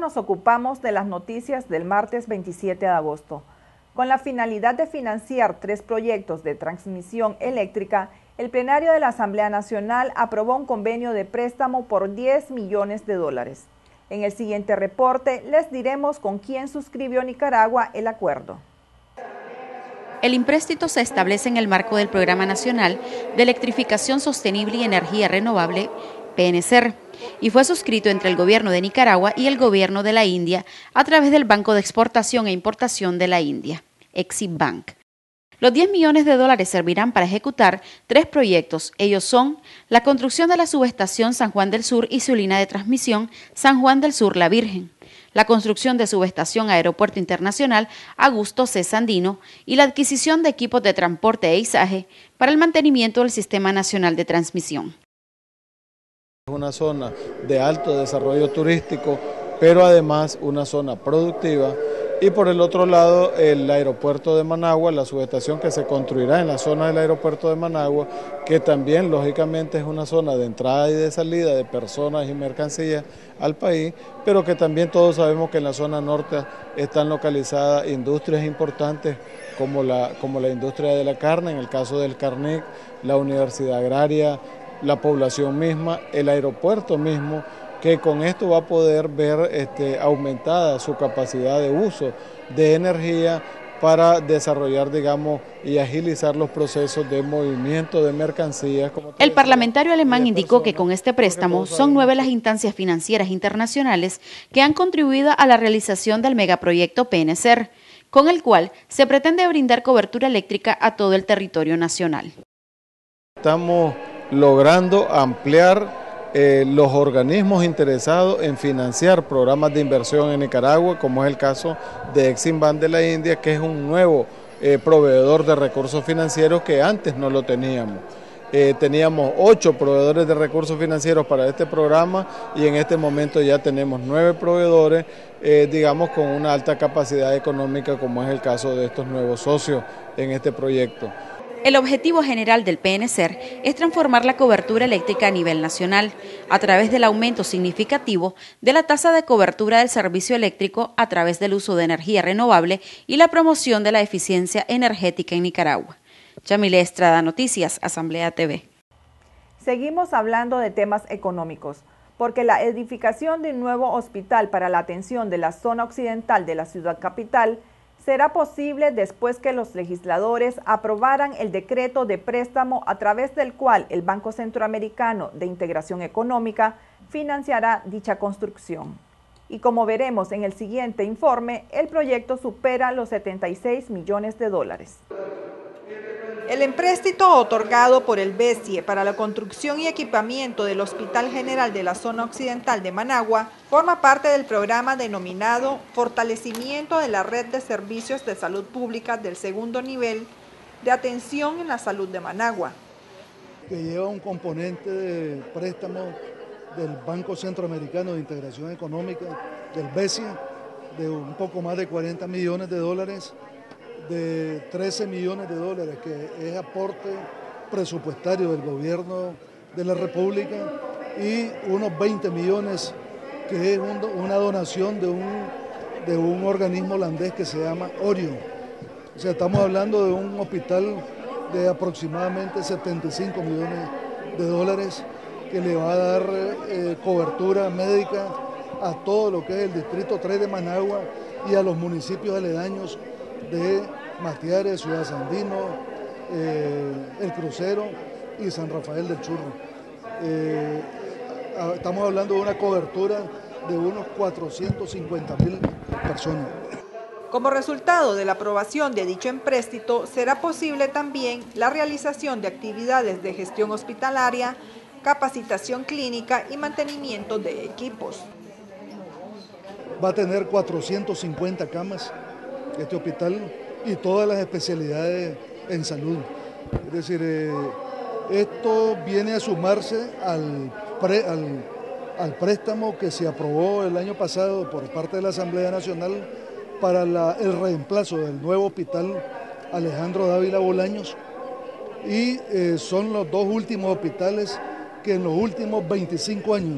nos ocupamos de las noticias del martes veintisiete de agosto. Con la finalidad de financiar tres proyectos de transmisión eléctrica, el plenario de la Asamblea Nacional aprobó un convenio de préstamo por diez millones de dólares. En el siguiente reporte les diremos con quién suscribió Nicaragua el acuerdo. El empréstito se establece en el marco del Programa Nacional de Electrificación Sostenible y Energía Renovable, P N C E R, y fue suscrito entre el Gobierno de Nicaragua y el Gobierno de la India a través del Banco de Exportación e Importación de la India, Exim Bank. Los diez millones de dólares servirán para ejecutar tres proyectos. Ellos son la construcción de la subestación San Juan del Sur y su línea de transmisión San Juan del Sur La Virgen, la construcción de subestación Aeropuerto Internacional Augusto C. Sandino y la adquisición de equipos de transporte e izaje para el mantenimiento del Sistema Nacional de Transmisión. Es una zona de alto desarrollo turístico, pero además una zona productiva. Y por el otro lado, el aeropuerto de Managua, la subestación que se construirá en la zona del aeropuerto de Managua, que también lógicamente es una zona de entrada y de salida de personas y mercancías al país, pero que también todos sabemos que en la zona norte están localizadas industrias importantes como la, como la industria de la carne, en el caso del Carnic, la Universidad Agraria, la población misma, el aeropuerto mismo, que con esto va a poder ver este, aumentada su capacidad de uso de energía para desarrollar, digamos, y agilizar los procesos de movimiento de mercancías. El parlamentario alemán indicó que con este préstamo son nueve las instancias financieras internacionales que han contribuido a la realización del megaproyecto P N C E R, con el cual se pretende brindar cobertura eléctrica a todo el territorio nacional. Estamos logrando ampliar Eh, los organismos interesados en financiar programas de inversión en Nicaragua, como es el caso de Exim Bank de la India, que es un nuevo eh, proveedor de recursos financieros que antes no lo teníamos. Eh, teníamos ocho proveedores de recursos financieros para este programa y en este momento ya tenemos nueve proveedores, eh, digamos, con una alta capacidad económica, como es el caso de estos nuevos socios en este proyecto. El objetivo general del P N C E R es transformar la cobertura eléctrica a nivel nacional a través del aumento significativo de la tasa de cobertura del servicio eléctrico a través del uso de energía renovable y la promoción de la eficiencia energética en Nicaragua. Yamile Estrada, Noticias, Asamblea T V. Seguimos hablando de temas económicos, porque la edificación de un nuevo hospital para la atención de la zona occidental de la ciudad capital será posible después que los legisladores aprobaran el decreto de préstamo a través del cual el Banco Centroamericano de Integración Económica financiará dicha construcción. Y como veremos en el siguiente informe, el proyecto supera los setenta y seis millones de dólares. El empréstito otorgado por el B E S I E para la construcción y equipamiento del Hospital General de la Zona Occidental de Managua forma parte del programa denominado Fortalecimiento de la Red de Servicios de Salud Pública del Segundo Nivel de Atención en la Salud de Managua, que lleva un componente de préstamo del Banco Centroamericano de Integración Económica, del B E S I E, de un poco más de cuarenta millones de dólares, de trece millones de dólares, que es aporte presupuestario del gobierno de la República, y unos veinte millones que es un, una donación de un, de un organismo holandés que se llama Orion. O sea, estamos hablando de un hospital de aproximadamente setenta y cinco millones de dólares que le va a dar eh, cobertura médica a todo lo que es el Distrito tres de Managua y a los municipios aledaños de Matiares, Ciudad Sandino, eh, El Crucero y San Rafael del Churro. Eh, estamos hablando de una cobertura de unos cuatrocientos cincuenta mil personas. Como resultado de la aprobación de dicho empréstito, será posible también la realización de actividades de gestión hospitalaria, capacitación clínica y mantenimiento de equipos. Va a tener cuatrocientas cincuenta camas este hospital y todas las especialidades en salud. Es decir, eh, esto viene a sumarse al, pre, al, al préstamo que se aprobó el año pasado por parte de la Asamblea Nacional para la, el reemplazo del nuevo hospital Alejandro Dávila Bolaños, y eh, son los dos últimos hospitales que en los últimos veinticinco años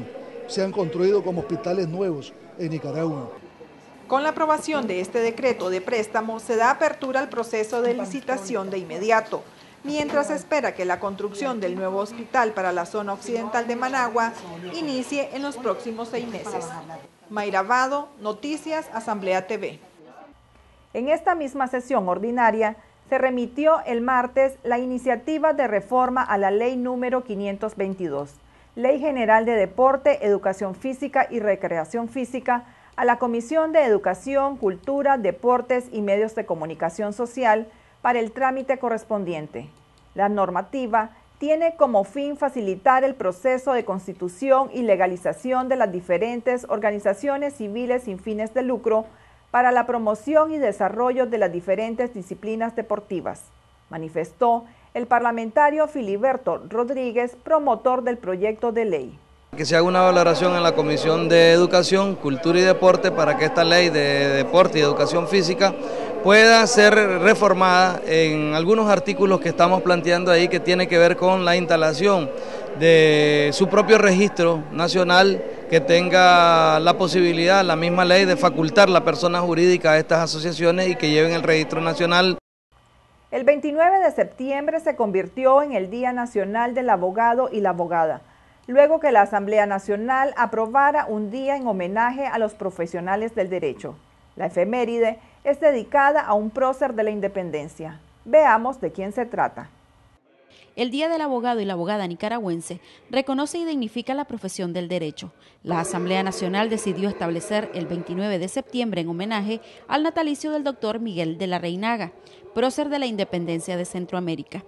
sean construidos como hospitales nuevos en Nicaragua. Con la aprobación de este decreto de préstamo se da apertura al proceso de licitación de inmediato, mientras se espera que la construcción del nuevo hospital para la zona occidental de Managua inicie en los próximos seis meses. Mayra Vado, Noticias, Asamblea T V. En esta misma sesión ordinaria se remitió el martes la iniciativa de reforma a la ley número quinientos veintidós, Ley General de Deporte, Educación Física y Recreación Física, a la Comisión de Educación, Cultura, Deportes y Medios de Comunicación Social para el trámite correspondiente. La normativa tiene como fin facilitar el proceso de constitución y legalización de las diferentes organizaciones civiles sin fines de lucro para la promoción y desarrollo de las diferentes disciplinas deportivas, manifestó el parlamentario Filiberto Rodríguez, promotor del proyecto de ley. Que se haga una valoración en la Comisión de Educación, Cultura y Deporte para que esta ley de deporte y educación física pueda ser reformada en algunos artículos que estamos planteando ahí que tiene que ver con la instalación de su propio registro nacional que tenga la posibilidad, la misma ley, de facultar la persona jurídica a estas asociaciones y que lleven el registro nacional. El veintinueve de septiembre se convirtió en el Día Nacional del Abogado y la Abogada, luego que la Asamblea Nacional aprobara un día en homenaje a los profesionales del derecho. La efeméride es dedicada a un prócer de la independencia. Veamos de quién se trata. El Día del Abogado y la Abogada nicaragüense reconoce y dignifica la profesión del derecho. La Asamblea Nacional decidió establecer el veintinueve de septiembre en homenaje al natalicio del doctor Miguel de la Reinaga, prócer de la independencia de Centroamérica.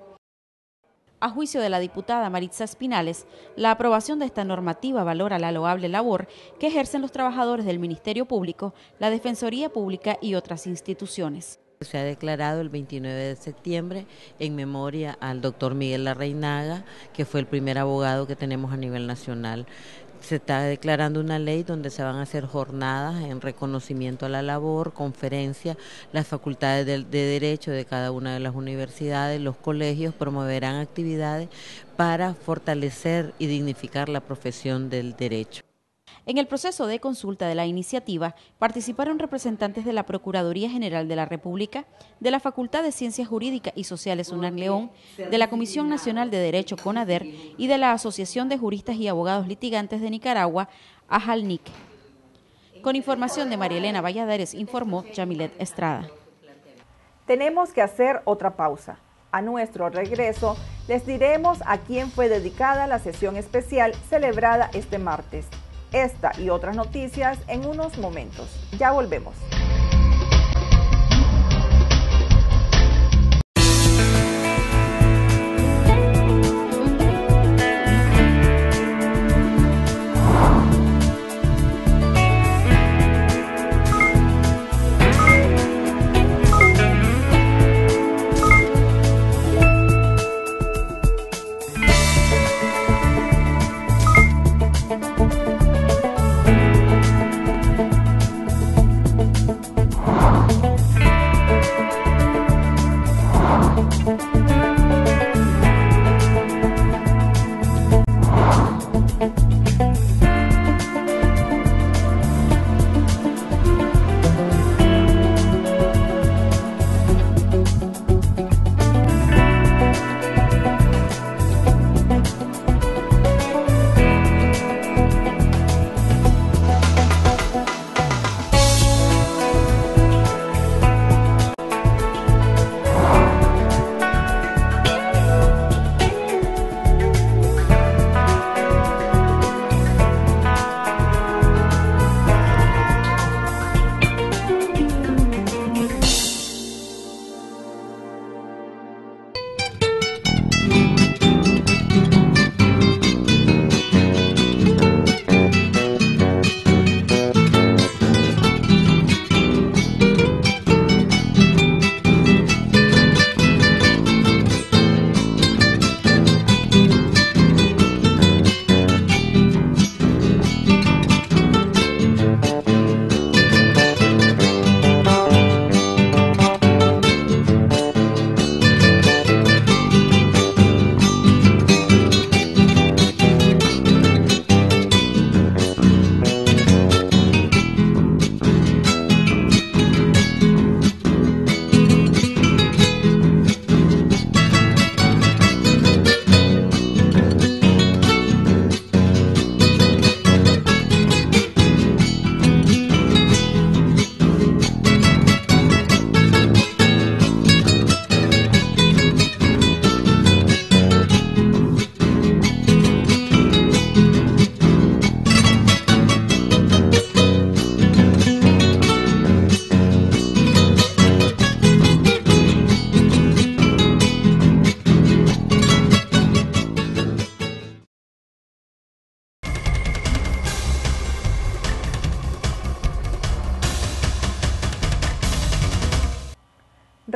A juicio de la diputada Maritza Espinales, la aprobación de esta normativa valora la loable labor que ejercen los trabajadores del Ministerio Público, la Defensoría Pública y otras instituciones. Se ha declarado el veintinueve de septiembre en memoria al doctor Miguel Larreinaga, que fue el primer abogado que tenemos a nivel nacional. Se está declarando una ley donde se van a hacer jornadas en reconocimiento a la labor, conferencias, las facultades de, de derecho de cada una de las universidades, los colegios promoverán actividades para fortalecer y dignificar la profesión del derecho. En el proceso de consulta de la iniciativa participaron representantes de la Procuraduría General de la República, de la Facultad de Ciencias Jurídicas y Sociales UNAM León, de la Comisión Nacional de Derecho CONADER y de la Asociación de Juristas y Abogados Litigantes de Nicaragua, AJALNIC. Con información de María Elena Valladares, informó Yamilet Estrada. Tenemos que hacer otra pausa. A nuestro regreso, les diremos a quién fue dedicada la sesión especial celebrada este martes. Esta y otras noticias en unos momentos. Ya volvemos.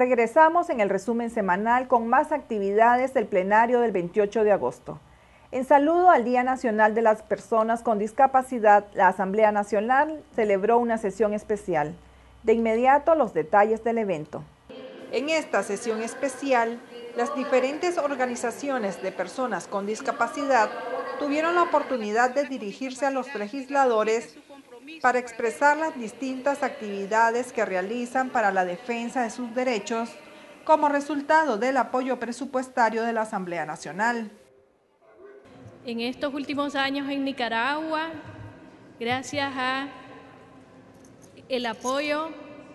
Regresamos en el resumen semanal con más actividades del plenario del veintiocho de agosto. En saludo al Día Nacional de las Personas con Discapacidad, la Asamblea Nacional celebró una sesión especial. De inmediato, los detalles del evento. En esta sesión especial, las diferentes organizaciones de personas con discapacidad tuvieron la oportunidad de dirigirse a los legisladores para expresar las distintas actividades que realizan para la defensa de sus derechos como resultado del apoyo presupuestario de la Asamblea Nacional. En estos últimos años en Nicaragua, gracias a el apoyo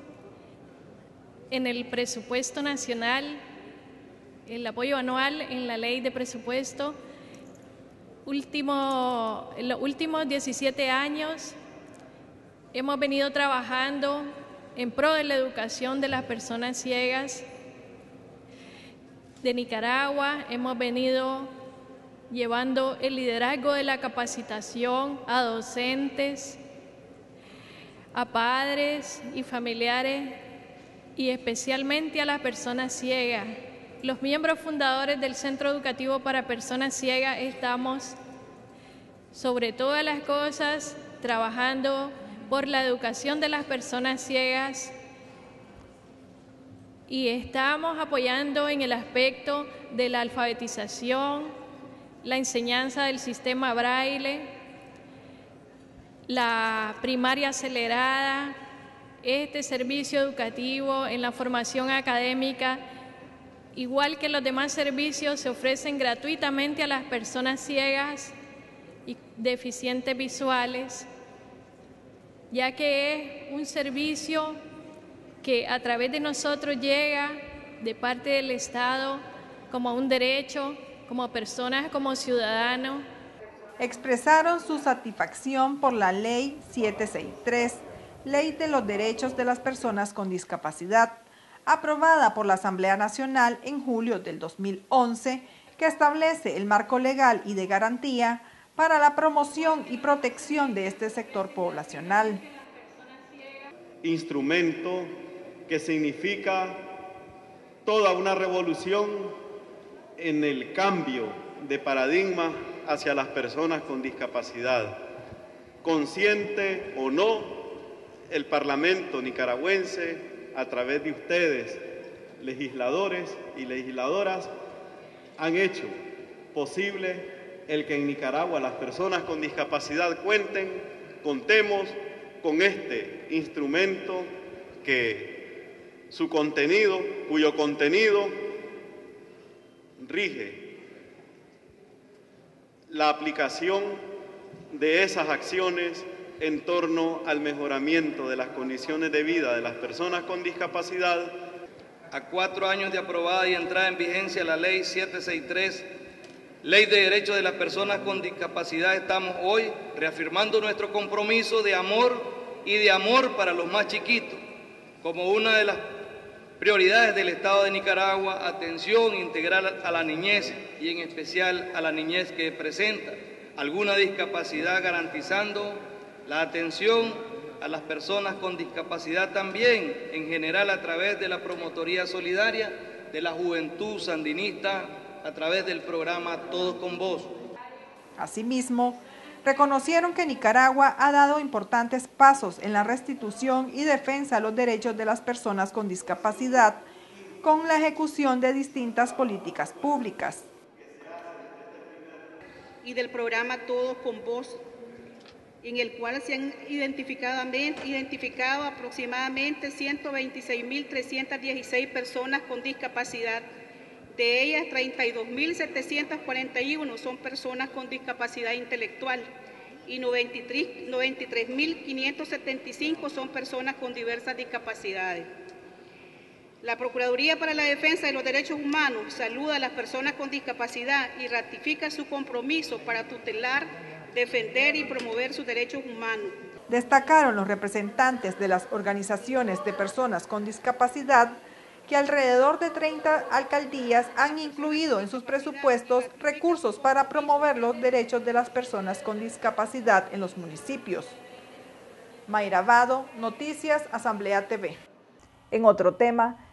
en el presupuesto nacional, el apoyo anual en la ley de presupuesto, último, en los últimos diecisiete años hemos venido trabajando en pro de la educación de las personas ciegas de Nicaragua, hemos venido llevando el liderazgo de la capacitación a docentes, a padres y familiares y especialmente a las personas ciegas. Los miembros fundadores del Centro Educativo para Personas Ciegas estamos sobre todas las cosas trabajando por la educación de las personas ciegas y estamos apoyando en el aspecto de la alfabetización, la enseñanza del sistema braille, la primaria acelerada, este servicio educativo en la formación académica, igual que los demás servicios, se ofrecen gratuitamente a las personas ciegas y deficientes visuales, ya que es un servicio que a través de nosotros llega de parte del Estado como un derecho, como personas, como ciudadanos. Expresaron su satisfacción por la Ley setecientos sesenta y tres, Ley de los Derechos de las Personas con Discapacidad, aprobada por la Asamblea Nacional en julio del dos mil once, que establece el marco legal y de garantía para la promoción y protección de este sector poblacional. Instrumento que significa toda una revolución en el cambio de paradigma hacia las personas con discapacidad. Consciente o no, el Parlamento nicaragüense, a través de ustedes, legisladores y legisladoras, han hecho posible el que en Nicaragua las personas con discapacidad cuenten, contemos con este instrumento que su contenido, cuyo contenido rige la aplicación de esas acciones en torno al mejoramiento de las condiciones de vida de las personas con discapacidad. A cuatro años de aprobada y entrada en vigencia la Ley setecientos sesenta y tres, Ley de Derechos de las Personas con Discapacidad, estamos hoy reafirmando nuestro compromiso de amor y de amor para los más chiquitos, como una de las prioridades del Estado de Nicaragua, atención integral a la niñez y en especial a la niñez que presenta alguna discapacidad, garantizando la atención a las personas con discapacidad también, en general a través de la Promotoría Solidaria de la Juventud Sandinista, a través del programa Todos con Vos. Asimismo, reconocieron que Nicaragua ha dado importantes pasos en la restitución y defensa de los derechos de las personas con discapacidad con la ejecución de distintas políticas públicas. Y del programa Todos con Vos, en el cual se han identificado, identificado aproximadamente ciento veintiséis mil trescientas dieciséis personas con discapacidad. De ellas, treinta y dos mil setecientos cuarenta y uno son personas con discapacidad intelectual y noventa y tres mil quinientos setenta y cinco son personas con diversas discapacidades. La Procuraduría para la Defensa de los Derechos Humanos saluda a las personas con discapacidad y ratifica su compromiso para tutelar, defender y promover sus derechos humanos. Destacaron los representantes de las organizaciones de personas con discapacidad que alrededor de treinta alcaldías han incluido en sus presupuestos recursos para promover los derechos de las personas con discapacidad en los municipios. Mayra Vado, Noticias, Asamblea T V. En otro tema,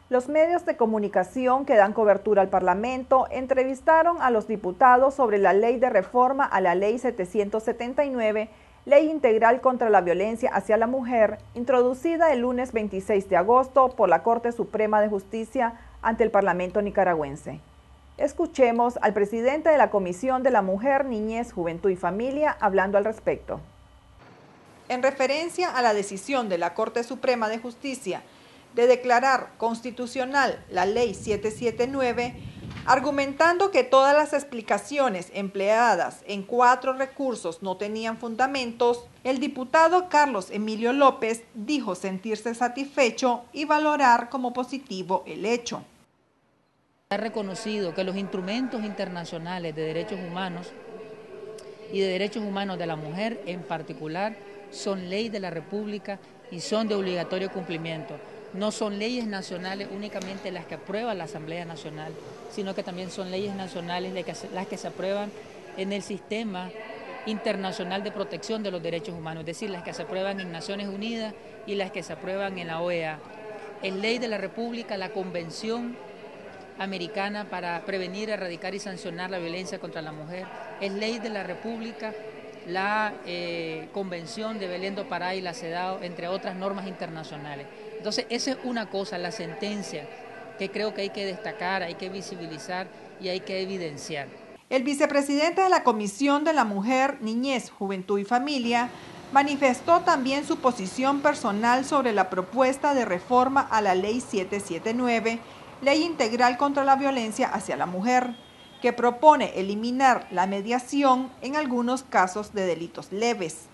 Los medios de comunicación que dan cobertura al Parlamento entrevistaron a los diputados sobre la ley de reforma a la Ley setecientos setenta y nueve, Ley Integral contra la Violencia hacia la Mujer, introducida el lunes veintiséis de agosto por la Corte Suprema de Justicia ante el Parlamento nicaragüense. Escuchemos al presidente de la Comisión de la Mujer, Niñez, Juventud y Familia hablando al respecto. En referencia a la decisión de la Corte Suprema de Justicia de declarar constitucional la Ley setecientos setenta y nueve, argumentando que todas las explicaciones empleadas en cuatro recursos no tenían fundamentos, el diputado Carlos Emilio López dijo sentirse satisfecho y valorar como positivo el hecho. Ha reconocido que los instrumentos internacionales de derechos humanos y de derechos humanos de la mujer en particular son ley de la República y son de obligatorio cumplimiento. No son leyes nacionales únicamente las que aprueba la Asamblea Nacional, sino que también son leyes nacionales las que se aprueban en el sistema internacional de protección de los derechos humanos, es decir, las que se aprueban en Naciones Unidas y las que se aprueban en la O E A. Es ley de la República la Convención Americana para prevenir, erradicar y sancionar la violencia contra la mujer. Es ley de la República la eh, Convención de Belén do Pará y la CEDAW, entre otras normas internacionales. Entonces, esa es una cosa, la sentencia, que creo que hay que destacar, hay que visibilizar y hay que evidenciar. El vicepresidente de la Comisión de la Mujer, Niñez, Juventud y Familia manifestó también su posición personal sobre la propuesta de reforma a la Ley setecientos setenta y nueve, Ley Integral contra la Violencia hacia la Mujer, que propone eliminar la mediación en algunos casos de delitos leves.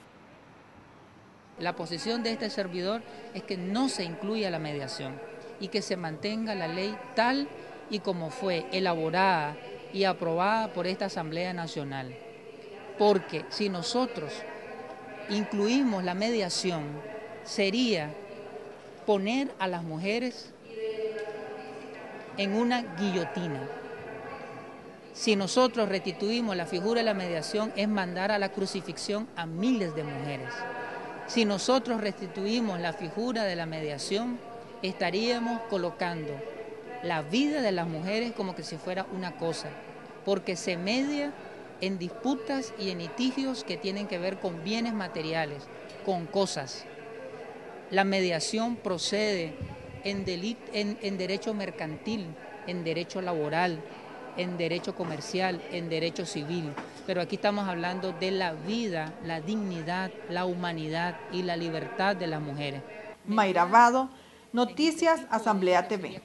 La posición de este servidor es que no se incluya la mediación y que se mantenga la ley tal y como fue elaborada y aprobada por esta Asamblea Nacional. Porque si nosotros incluimos la mediación, sería poner a las mujeres en una guillotina. Si nosotros restituimos la figura de la mediación, es mandar a la crucifixión a miles de mujeres. Si nosotros restituimos la figura de la mediación, estaríamos colocando la vida de las mujeres como que si fuera una cosa, porque se media en disputas y en litigios que tienen que ver con bienes materiales, con cosas. La mediación procede en, delito, en, en derecho mercantil, en derecho laboral, en derecho comercial, en derecho civil, pero aquí estamos hablando de la vida, la dignidad, la humanidad y la libertad de las mujeres. Mayra Vado, Noticias Asamblea T V.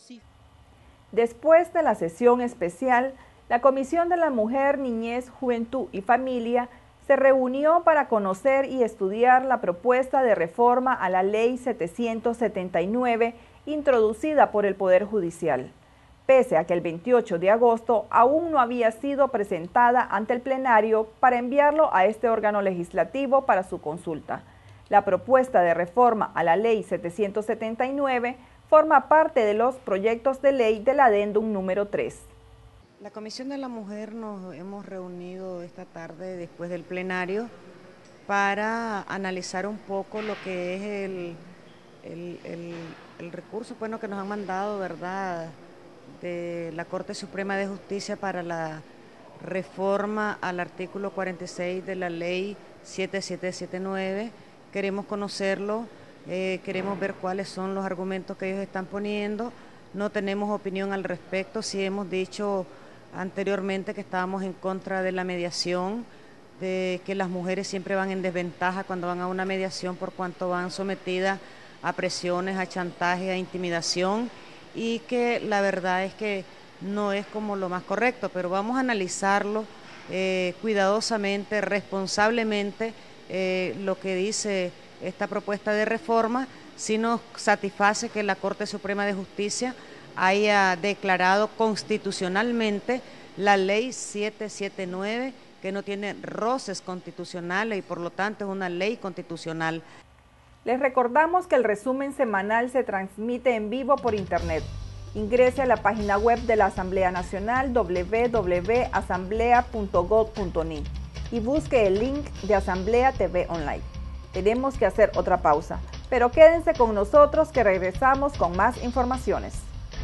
Después de la sesión especial, la Comisión de la Mujer, Niñez, Juventud y Familia se reunió para conocer y estudiar la propuesta de reforma a la Ley setecientos setenta y nueve introducida por el Poder Judicial, pese a que el veintiocho de agosto aún no había sido presentada ante el plenario para enviarlo a este órgano legislativo para su consulta. La propuesta de reforma a la Ley setecientos setenta y nueve forma parte de los proyectos de ley del adendum número tres. La Comisión de la Mujer nos hemos reunido esta tarde después del plenario para analizar un poco lo que es el, el, el, el recurso bueno, que nos han mandado, ¿verdad?, de la Corte Suprema de Justicia para la reforma al artículo cuarenta y seis de la Ley setecientos setenta y nueve. Queremos conocerlo, eh, queremos ver cuáles son los argumentos que ellos están poniendo. No tenemos opinión al respecto, sí hemos dicho anteriormente que estábamos en contra de la mediación, de que las mujeres siempre van en desventaja cuando van a una mediación por cuanto van sometidas a presiones, a chantaje, a intimidación, y que la verdad es que no es como lo más correcto, pero vamos a analizarlo eh, cuidadosamente, responsablemente, eh, lo que dice esta propuesta de reforma. Si nos satisface que la Corte Suprema de Justicia haya declarado constitucionalmente la Ley setecientos setenta y nueve, que no tiene roces constitucionales y por lo tanto es una ley constitucional. Les recordamos que el resumen semanal se transmite en vivo por internet. Ingrese a la página web de la Asamblea Nacional w w w punto asamblea punto gov punto ni y busque el link de Asamblea T V Online. Tenemos que hacer otra pausa. Pero quédense con nosotros que regresamos con más informaciones.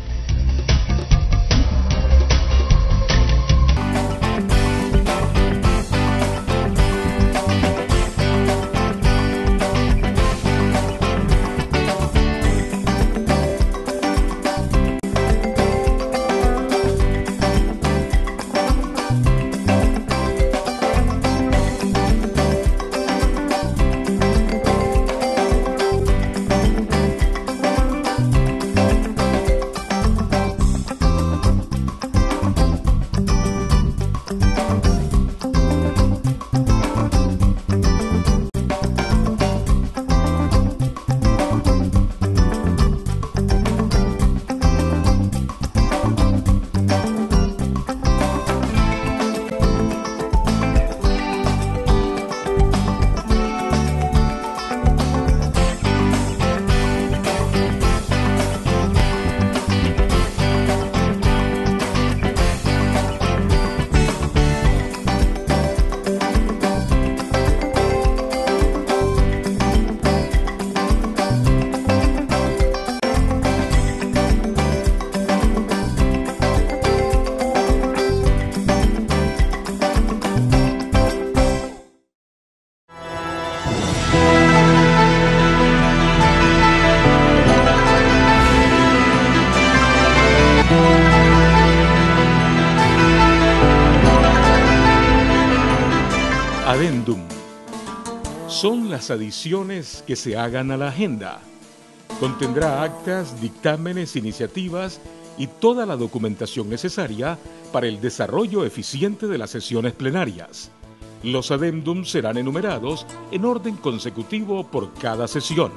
Adendum. Son las adiciones que se hagan a la agenda. Contendrá actas, dictámenes, iniciativas y toda la documentación necesaria para el desarrollo eficiente de las sesiones plenarias. Los adendum serán enumerados en orden consecutivo por cada sesión.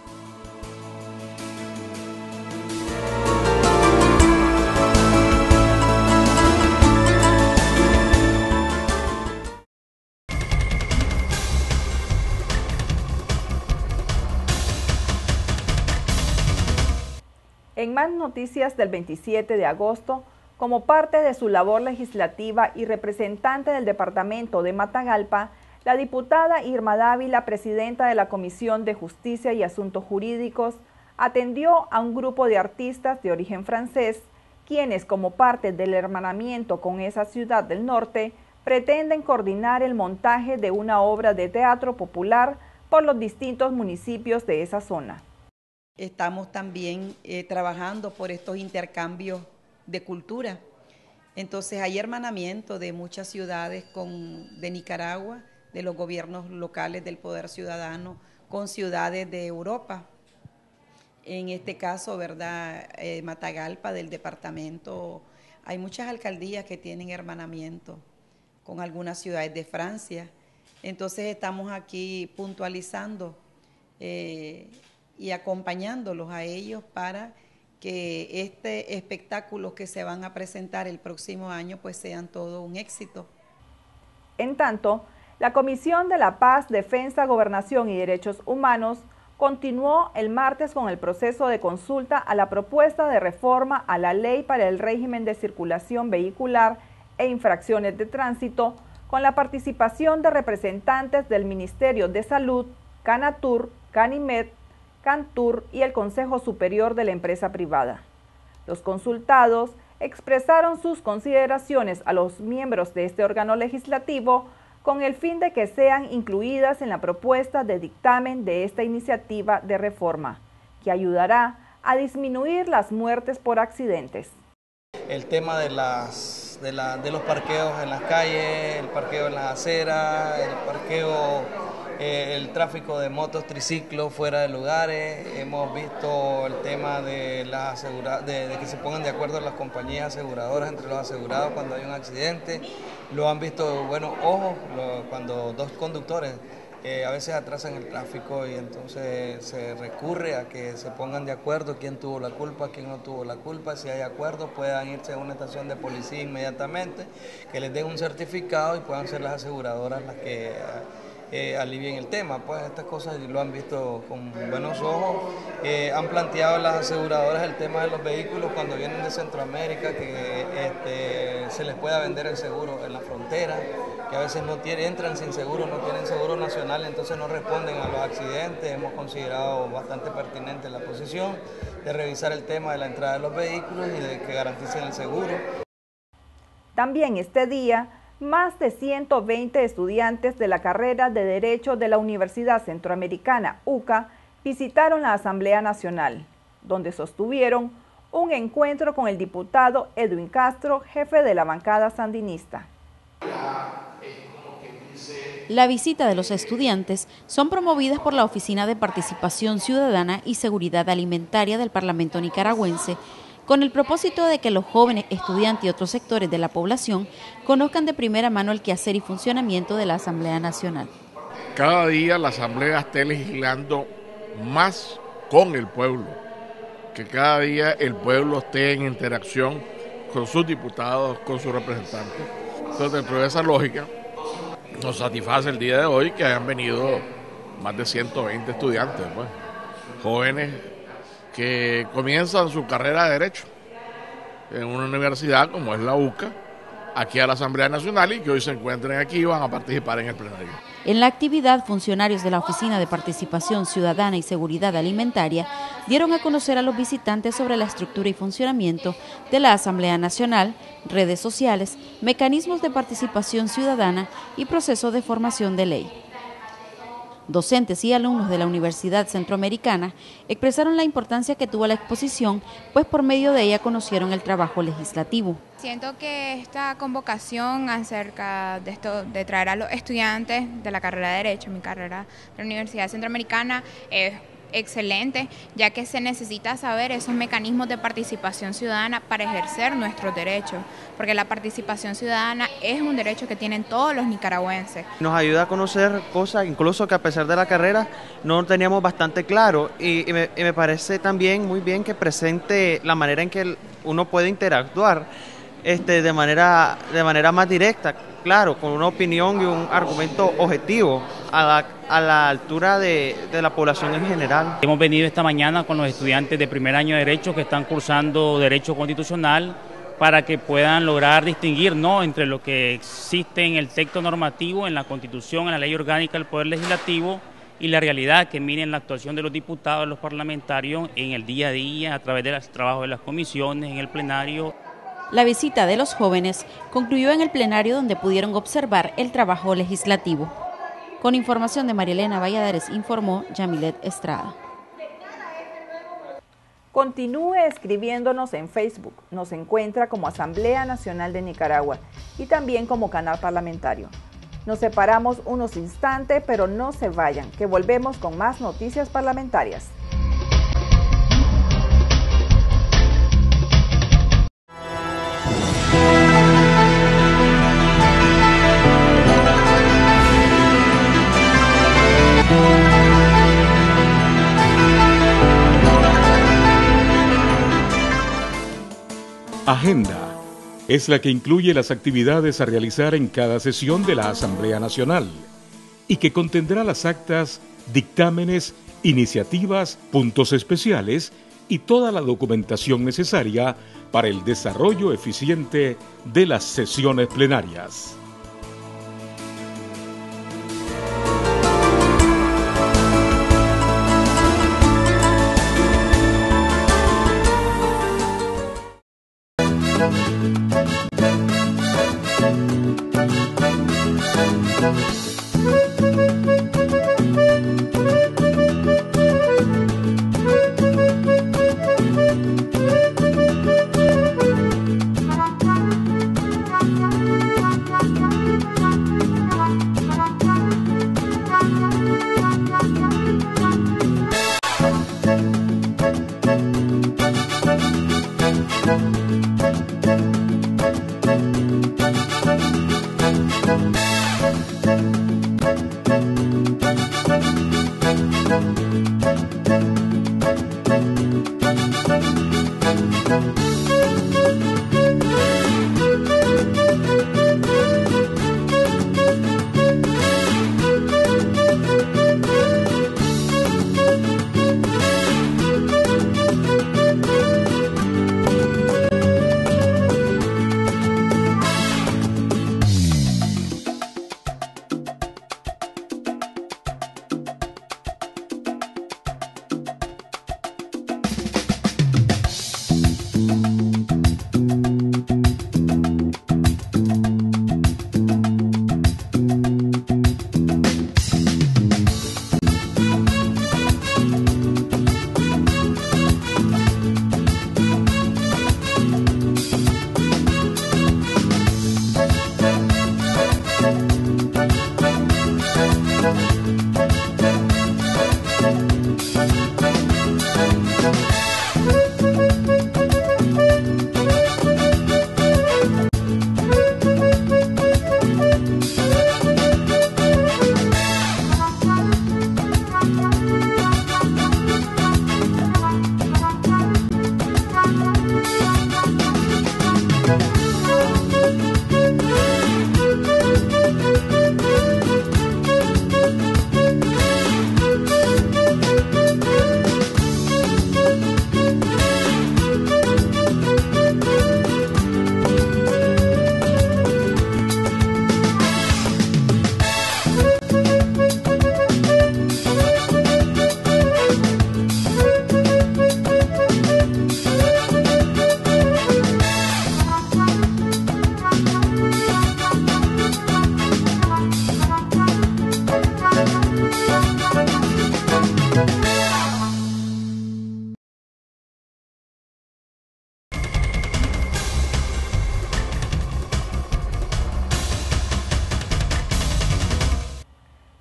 En más noticias del veintisiete de agosto, como parte de su labor legislativa y representante del departamento de Matagalpa, la diputada Irma Dávila, presidenta de la Comisión de Justicia y Asuntos Jurídicos, atendió a un grupo de artistas de origen francés, quienes, como parte del hermanamiento con esa ciudad del norte, pretenden coordinar el montaje de una obra de teatro popular por los distintos municipios de esa zona. Estamos también eh, trabajando por estos intercambios de cultura. Entonces hay hermanamiento de muchas ciudades con, de Nicaragua, de los gobiernos locales del Poder Ciudadano, con ciudades de Europa. En este caso, ¿verdad? Eh, Matagalpa, del departamento, hay muchas alcaldías que tienen hermanamiento con algunas ciudades de Francia. Entonces estamos aquí puntualizando eh, y acompañándolos a ellos para que este espectáculo que se van a presentar el próximo año pues sean todo un éxito. En tanto, la Comisión de la Paz, Defensa, Gobernación y Derechos Humanos continuó el martes con el proceso de consulta a la propuesta de reforma a la Ley para el Régimen de Circulación Vehicular e Infracciones de Tránsito, con la participación de representantes del Ministerio de Salud, Canatur, Canimed, Cantur y el Consejo Superior de la Empresa Privada. Los consultados expresaron sus consideraciones a los miembros de este órgano legislativo con el fin de que sean incluidas en la propuesta de dictamen de esta iniciativa de reforma, que ayudará a disminuir las muertes por accidentes. El tema de, las, de, la, de los parqueos en las calles, el parqueo en las aceras, el parqueo, eh, el tráfico de motos, triciclos fuera de lugares. Hemos visto el tema de, la asegura, de, de que se pongan de acuerdo las compañías aseguradoras entre los asegurados cuando hay un accidente. Lo han visto, bueno, ojo, lo, cuando dos conductores eh, a veces atrasan el tráfico y entonces se recurre a que se pongan de acuerdo quién tuvo la culpa, quién no tuvo la culpa. Si hay acuerdo, puedan irse a una estación de policía inmediatamente, que les den un certificado y puedan ser las aseguradoras las que eh, alivien el tema. Pues estas cosas lo han visto con buenos ojos. Eh, han planteado las aseguradoras el tema de los vehículos cuando vienen de Centroamérica, que este, se les pueda vender el seguro en la frontera, que a veces no tienen, entran sin seguro, no tienen seguro nacional, entonces no responden a los accidentes. Hemos considerado bastante pertinente la posición de revisar el tema de la entrada de los vehículos y de que garanticen el seguro. También este día, más de ciento veinte estudiantes de la carrera de Derecho de la Universidad Centroamericana, U C A, visitaron la Asamblea Nacional, donde sostuvieron un encuentro con el diputado Edwin Castro, jefe de la bancada sandinista. La visita de los estudiantes son promovidas por la Oficina de Participación Ciudadana y Seguridad Alimentaria del Parlamento nicaragüense, con el propósito de que los jóvenes, estudiantes y otros sectores de la población conozcan de primera mano el quehacer y funcionamiento de la Asamblea Nacional. Cada día la Asamblea esté legislando más con el pueblo, que cada día el pueblo esté en interacción con sus diputados, con sus representantes. Entonces, dentro de esa lógica, nos satisface el día de hoy que hayan venido más de ciento veinte estudiantes, pues, jóvenes que comienzan su carrera de Derecho en una universidad como es la U C A, aquí a la Asamblea Nacional, y que hoy se encuentren aquí y van a participar en el plenario. En la actividad, funcionarios de la Oficina de Participación Ciudadana y Seguridad Alimentaria dieron a conocer a los visitantes sobre la estructura y funcionamiento de la Asamblea Nacional, redes sociales, mecanismos de participación ciudadana y proceso de formación de ley. Docentes y alumnos de la Universidad Centroamericana expresaron la importancia que tuvo la exposición, pues por medio de ella conocieron el trabajo legislativo. Siento que esta convocación acerca de esto, de traer a los estudiantes de la carrera de Derecho, mi carrera de la Universidad Centroamericana, es excelente, ya que se necesita saber esos mecanismos de participación ciudadana para ejercer nuestros derechos, porque la participación ciudadana es un derecho que tienen todos los nicaragüenses. Nos ayuda a conocer cosas, incluso que a pesar de la carrera no teníamos bastante claro, y, y, me, y me parece también muy bien que presente la manera en que uno puede interactuar este, de manera, de manera más directa, claro, con una opinión y un argumento objetivo a la, a la altura de, de la población en general. Hemos venido esta mañana con los estudiantes de primer año de Derecho que están cursando Derecho Constitucional para que puedan lograr distinguir, ¿no?, entre lo que existe en el texto normativo, en la Constitución, en la Ley Orgánica del Poder Legislativo, y la realidad que miren la actuación de los diputados, de los parlamentarios en el día a día, a través del trabajo de las comisiones, en el plenario. La visita de los jóvenes concluyó en el plenario, donde pudieron observar el trabajo legislativo. Con información de María Elena Valladares, informó Yamilet Estrada. Continúe escribiéndonos en Facebook. Nos encuentra como Asamblea Nacional de Nicaragua y también como canal parlamentario. Nos separamos unos instantes, pero no se vayan, que volvemos con más noticias parlamentarias. Agenda es la que incluye las actividades a realizar en cada sesión de la Asamblea Nacional y que contendrá las actas, dictámenes, iniciativas, puntos especiales y toda la documentación necesaria para el desarrollo eficiente de las sesiones plenarias. Thank you.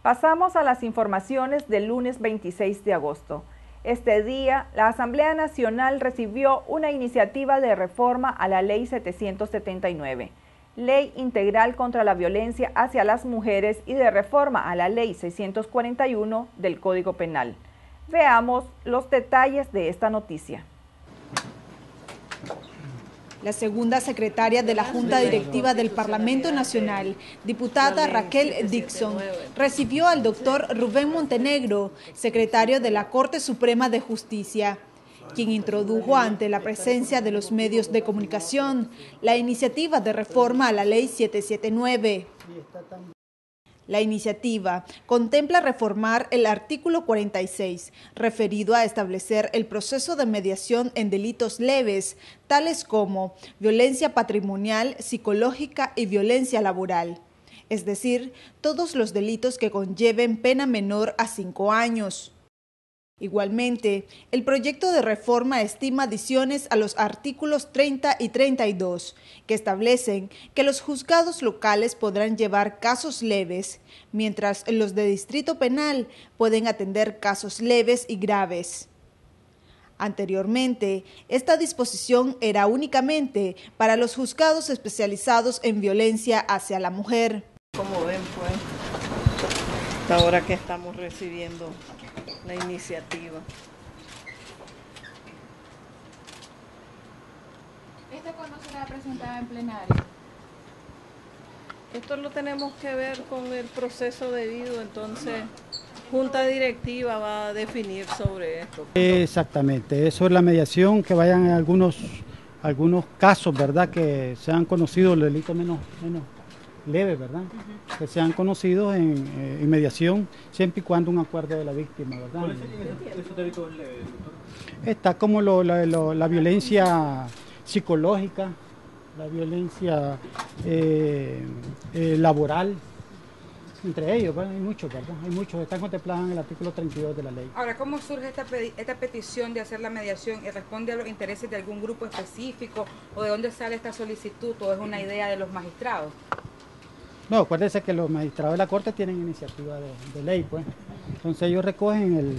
Pasamos a las informaciones del lunes veintiséis de agosto. Este día, la Asamblea Nacional recibió una iniciativa de reforma a la Ley setecientos setenta y nueve, Ley Integral contra la Violencia hacia las Mujeres, y de reforma a la Ley seiscientos cuarenta y uno del Código Penal. Veamos los detalles de esta noticia. La segunda secretaria de la Junta Directiva del Parlamento Nacional, diputada Raquel Dixon, recibió al doctor Rubén Montenegro, secretario de la Corte Suprema de Justicia, quien introdujo ante la presencia de los medios de comunicación la iniciativa de reforma a la Ley setecientos setenta y nueve. La iniciativa contempla reformar el artículo cuarenta y seis, referido a establecer el proceso de mediación en delitos leves, tales como violencia patrimonial, psicológica y violencia laboral, es decir, todos los delitos que conlleven pena menor a cinco años. Igualmente, el proyecto de reforma estima adiciones a los artículos treinta y treinta y dos, que establecen que los juzgados locales podrán llevar casos leves, mientras los de distrito penal pueden atender casos leves y graves. Anteriormente, esta disposición era únicamente para los juzgados especializados en violencia hacia la mujer. Como ven, pues, ahora que estamos recibiendo la iniciativa. ¿Esta cuándo será presentada en plenario? Esto lo tenemos que ver con el proceso debido, entonces Junta Directiva va a definir sobre esto. Exactamente, eso es la mediación, que vayan en algunos, algunos casos, ¿verdad?, que se han conocido los delitos menos, menos leves, ¿verdad?, uh-huh. que sean conocidos en, eh, en mediación, siempre y cuando un acuerdo de la víctima, ¿verdad? ¿Cuáles serían esos delitos leves, doctor? Está como lo, la, lo, la violencia psicológica, la violencia eh, eh, laboral, entre ellos, ¿verdad? Hay muchos, ¿verdad? Hay muchos, están contemplados en el artículo treinta y dos de la ley. Ahora, ¿cómo surge esta, esta petición de hacer la mediación? ¿Responde a los intereses de algún grupo específico o de dónde sale esta solicitud o es una idea de los magistrados? No, acuérdense que los magistrados de la Corte tienen iniciativa de, de ley, pues. Entonces ellos recogen el,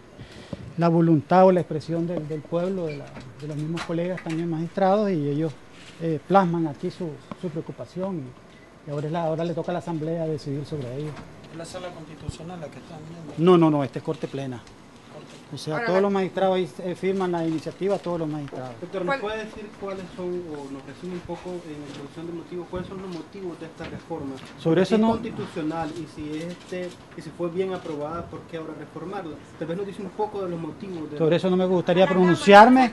la voluntad o la expresión del, del pueblo, de, la, de los mismos colegas también magistrados, y ellos eh, plasman aquí su, su preocupación. Y, y ahora, es la, ahora le toca a la Asamblea decidir sobre ello. ¿Es la sala constitucional la que están viendo? No, no, no, esta es Corte Plena. O sea, ahora, todos los magistrados ahí eh, firman la iniciativa, todos los magistrados. Doctor, ¿nos puede decir cuáles son, o nos resume un poco en la introducción de motivos, cuáles son los motivos de esta reforma? Sobre eso si no... es constitucional y si, es este, y si fue bien aprobada, ¿por qué ahora reformarla? Tal vez nos dice un poco de los motivos. De... Sobre eso no me gustaría pronunciarme.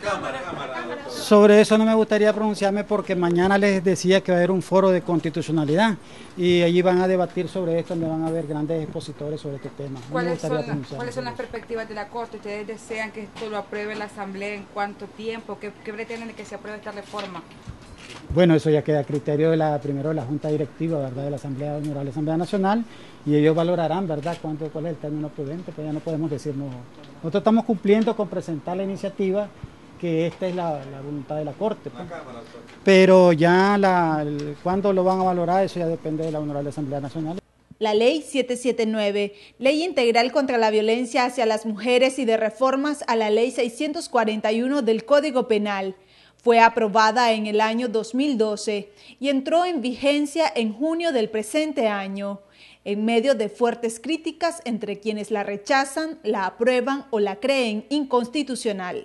Sobre eso no me gustaría pronunciarme porque mañana les decía que va a haber un foro de constitucionalidad y allí van a debatir sobre esto, donde van a haber grandes expositores sobre este tema. No ¿Cuáles, son, ¿Cuáles son las perspectivas de la Corte? ¿Ustedes desean que esto lo apruebe la Asamblea en cuánto tiempo? ¿Qué, qué pretenden que se apruebe esta reforma? Bueno, eso ya queda a criterio de la, primero de la Junta Directiva, ¿verdad?, de la Asamblea Honorable Asamblea Nacional, y ellos valorarán, ¿verdad?, cuánto, cuál es el término prudente, pues ya no podemos decirnos. Nosotros estamos cumpliendo con presentar la iniciativa, que esta es la, la voluntad de la Corte, pues. Pero ya la, el, cuándo lo van a valorar, eso ya depende de la Honorable Asamblea Nacional. La Ley setecientos setenta y nueve, Ley Integral contra la Violencia hacia las Mujeres y de reformas a la Ley seiscientos cuarenta y uno del Código Penal, fue aprobada en el año dos mil doce y entró en vigencia en junio del presente año, en medio de fuertes críticas entre quienes la rechazan, la aprueban o la creen inconstitucional.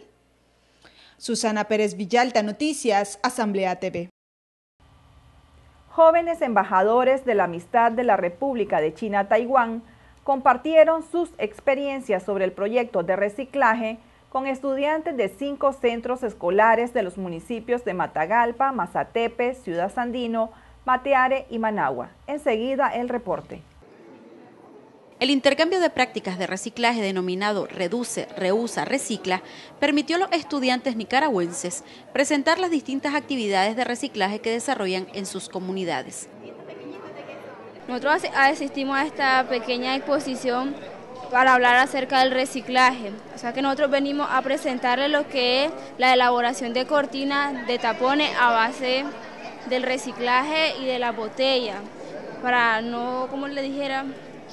Susana Pérez Villalta, Noticias, Asamblea T V. Jóvenes embajadores de la amistad de la República de China-Taiwán compartieron sus experiencias sobre el proyecto de reciclaje con estudiantes de cinco centros escolares de los municipios de Matagalpa, Mazatepe, Ciudad Sandino, Mateare y Managua. Enseguida el reporte. El intercambio de prácticas de reciclaje denominado Reduce, Reusa, Recicla permitió a los estudiantes nicaragüenses presentar las distintas actividades de reciclaje que desarrollan en sus comunidades. Nosotros asistimos a esta pequeña exposición para hablar acerca del reciclaje. O sea que nosotros venimos a presentarles lo que es la elaboración de cortinas de tapones a base del reciclaje y de la botella, para no, como le dijera,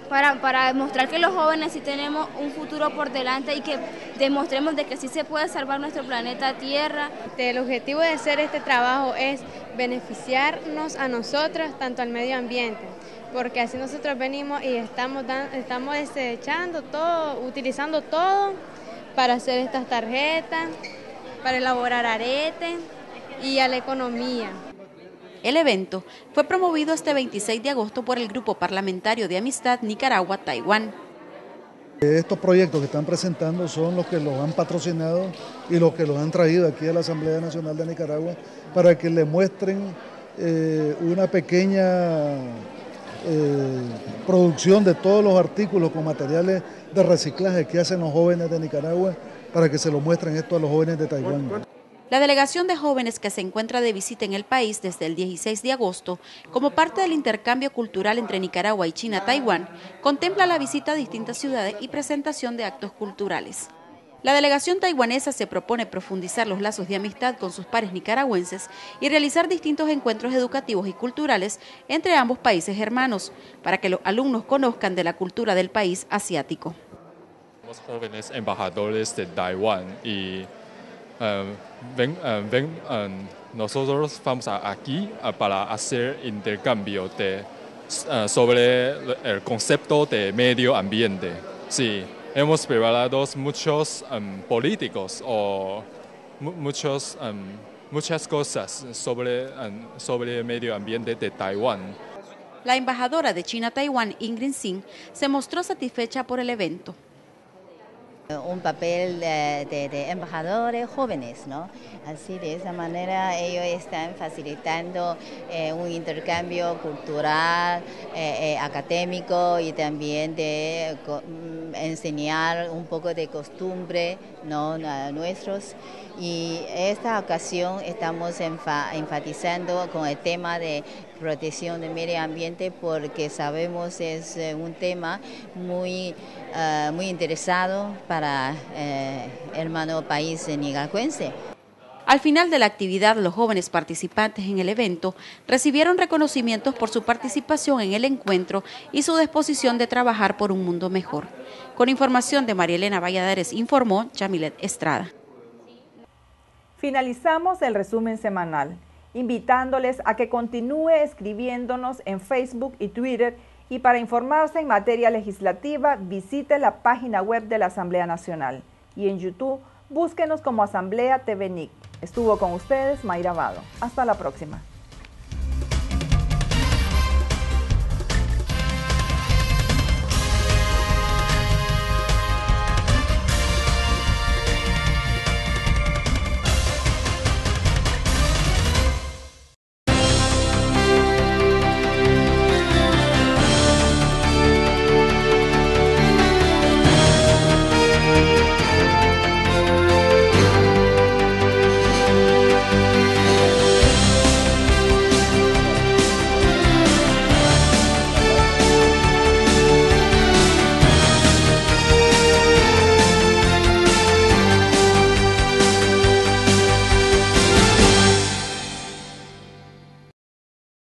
para, para demostrar que los jóvenes sí tenemos un futuro por delante y que demostremos de que sí se puede salvar nuestro planeta Tierra. El objetivo de hacer este trabajo es beneficiarnos a nosotros, tanto al medio ambiente, porque así nosotros venimos y estamos, dan, estamos desechando todo, utilizando todo para hacer estas tarjetas, para elaborar aretes y a la economía. El evento fue promovido este veintiséis de agosto por el Grupo Parlamentario de Amistad Nicaragua-Taiwán. Estos proyectos que están presentando son los que los han patrocinado y los que los han traído aquí a la Asamblea Nacional de Nicaragua para que le muestren eh, una pequeña eh, producción de todos los artículos con materiales de reciclaje que hacen los jóvenes de Nicaragua para que se lo muestren esto a los jóvenes de Taiwán. La delegación de jóvenes que se encuentra de visita en el país desde el dieciséis de agosto, como parte del intercambio cultural entre Nicaragua y China-Taiwán, contempla la visita a distintas ciudades y presentación de actos culturales. La delegación taiwanesa se propone profundizar los lazos de amistad con sus pares nicaragüenses y realizar distintos encuentros educativos y culturales entre ambos países hermanos, para que los alumnos conozcan de la cultura del país asiático. Somos jóvenes embajadores de Taiwán y Uh, ven, uh, ven, uh, nosotros vamos a, aquí uh, para hacer intercambio de, uh, sobre el concepto de medio ambiente. Sí, hemos preparado muchos um, políticos o mu muchos, um, muchas cosas sobre, um, sobre el medio ambiente de Taiwán. La embajadora de China-Taiwán, Ingrid Singh, se mostró satisfecha por el evento. Un papel de, de, de embajadores jóvenes, ¿no? Así de esa manera ellos están facilitando eh, un intercambio cultural, eh, eh, académico y también de co, enseñar un poco de costumbre, ¿no? A nuestros. Y esta ocasión estamos enfa, enfatizando con el tema de protección del medio ambiente porque sabemos es un tema muy, uh, muy interesado para eh, el hermano país nicaragüense. Al final de la actividad, los jóvenes participantes en el evento recibieron reconocimientos por su participación en el encuentro y su disposición de trabajar por un mundo mejor. Con información de María Elena Valladares, informó Yamilet Estrada. Finalizamos el resumen semanal, invitándoles a que continúe escribiéndonos en Facebook y Twitter y para informarse en materia legislativa visite la página web de la Asamblea Nacional y en YouTube búsquenos como Asamblea T V N I C. Estuvo con ustedes Mayra Vado. Hasta la próxima.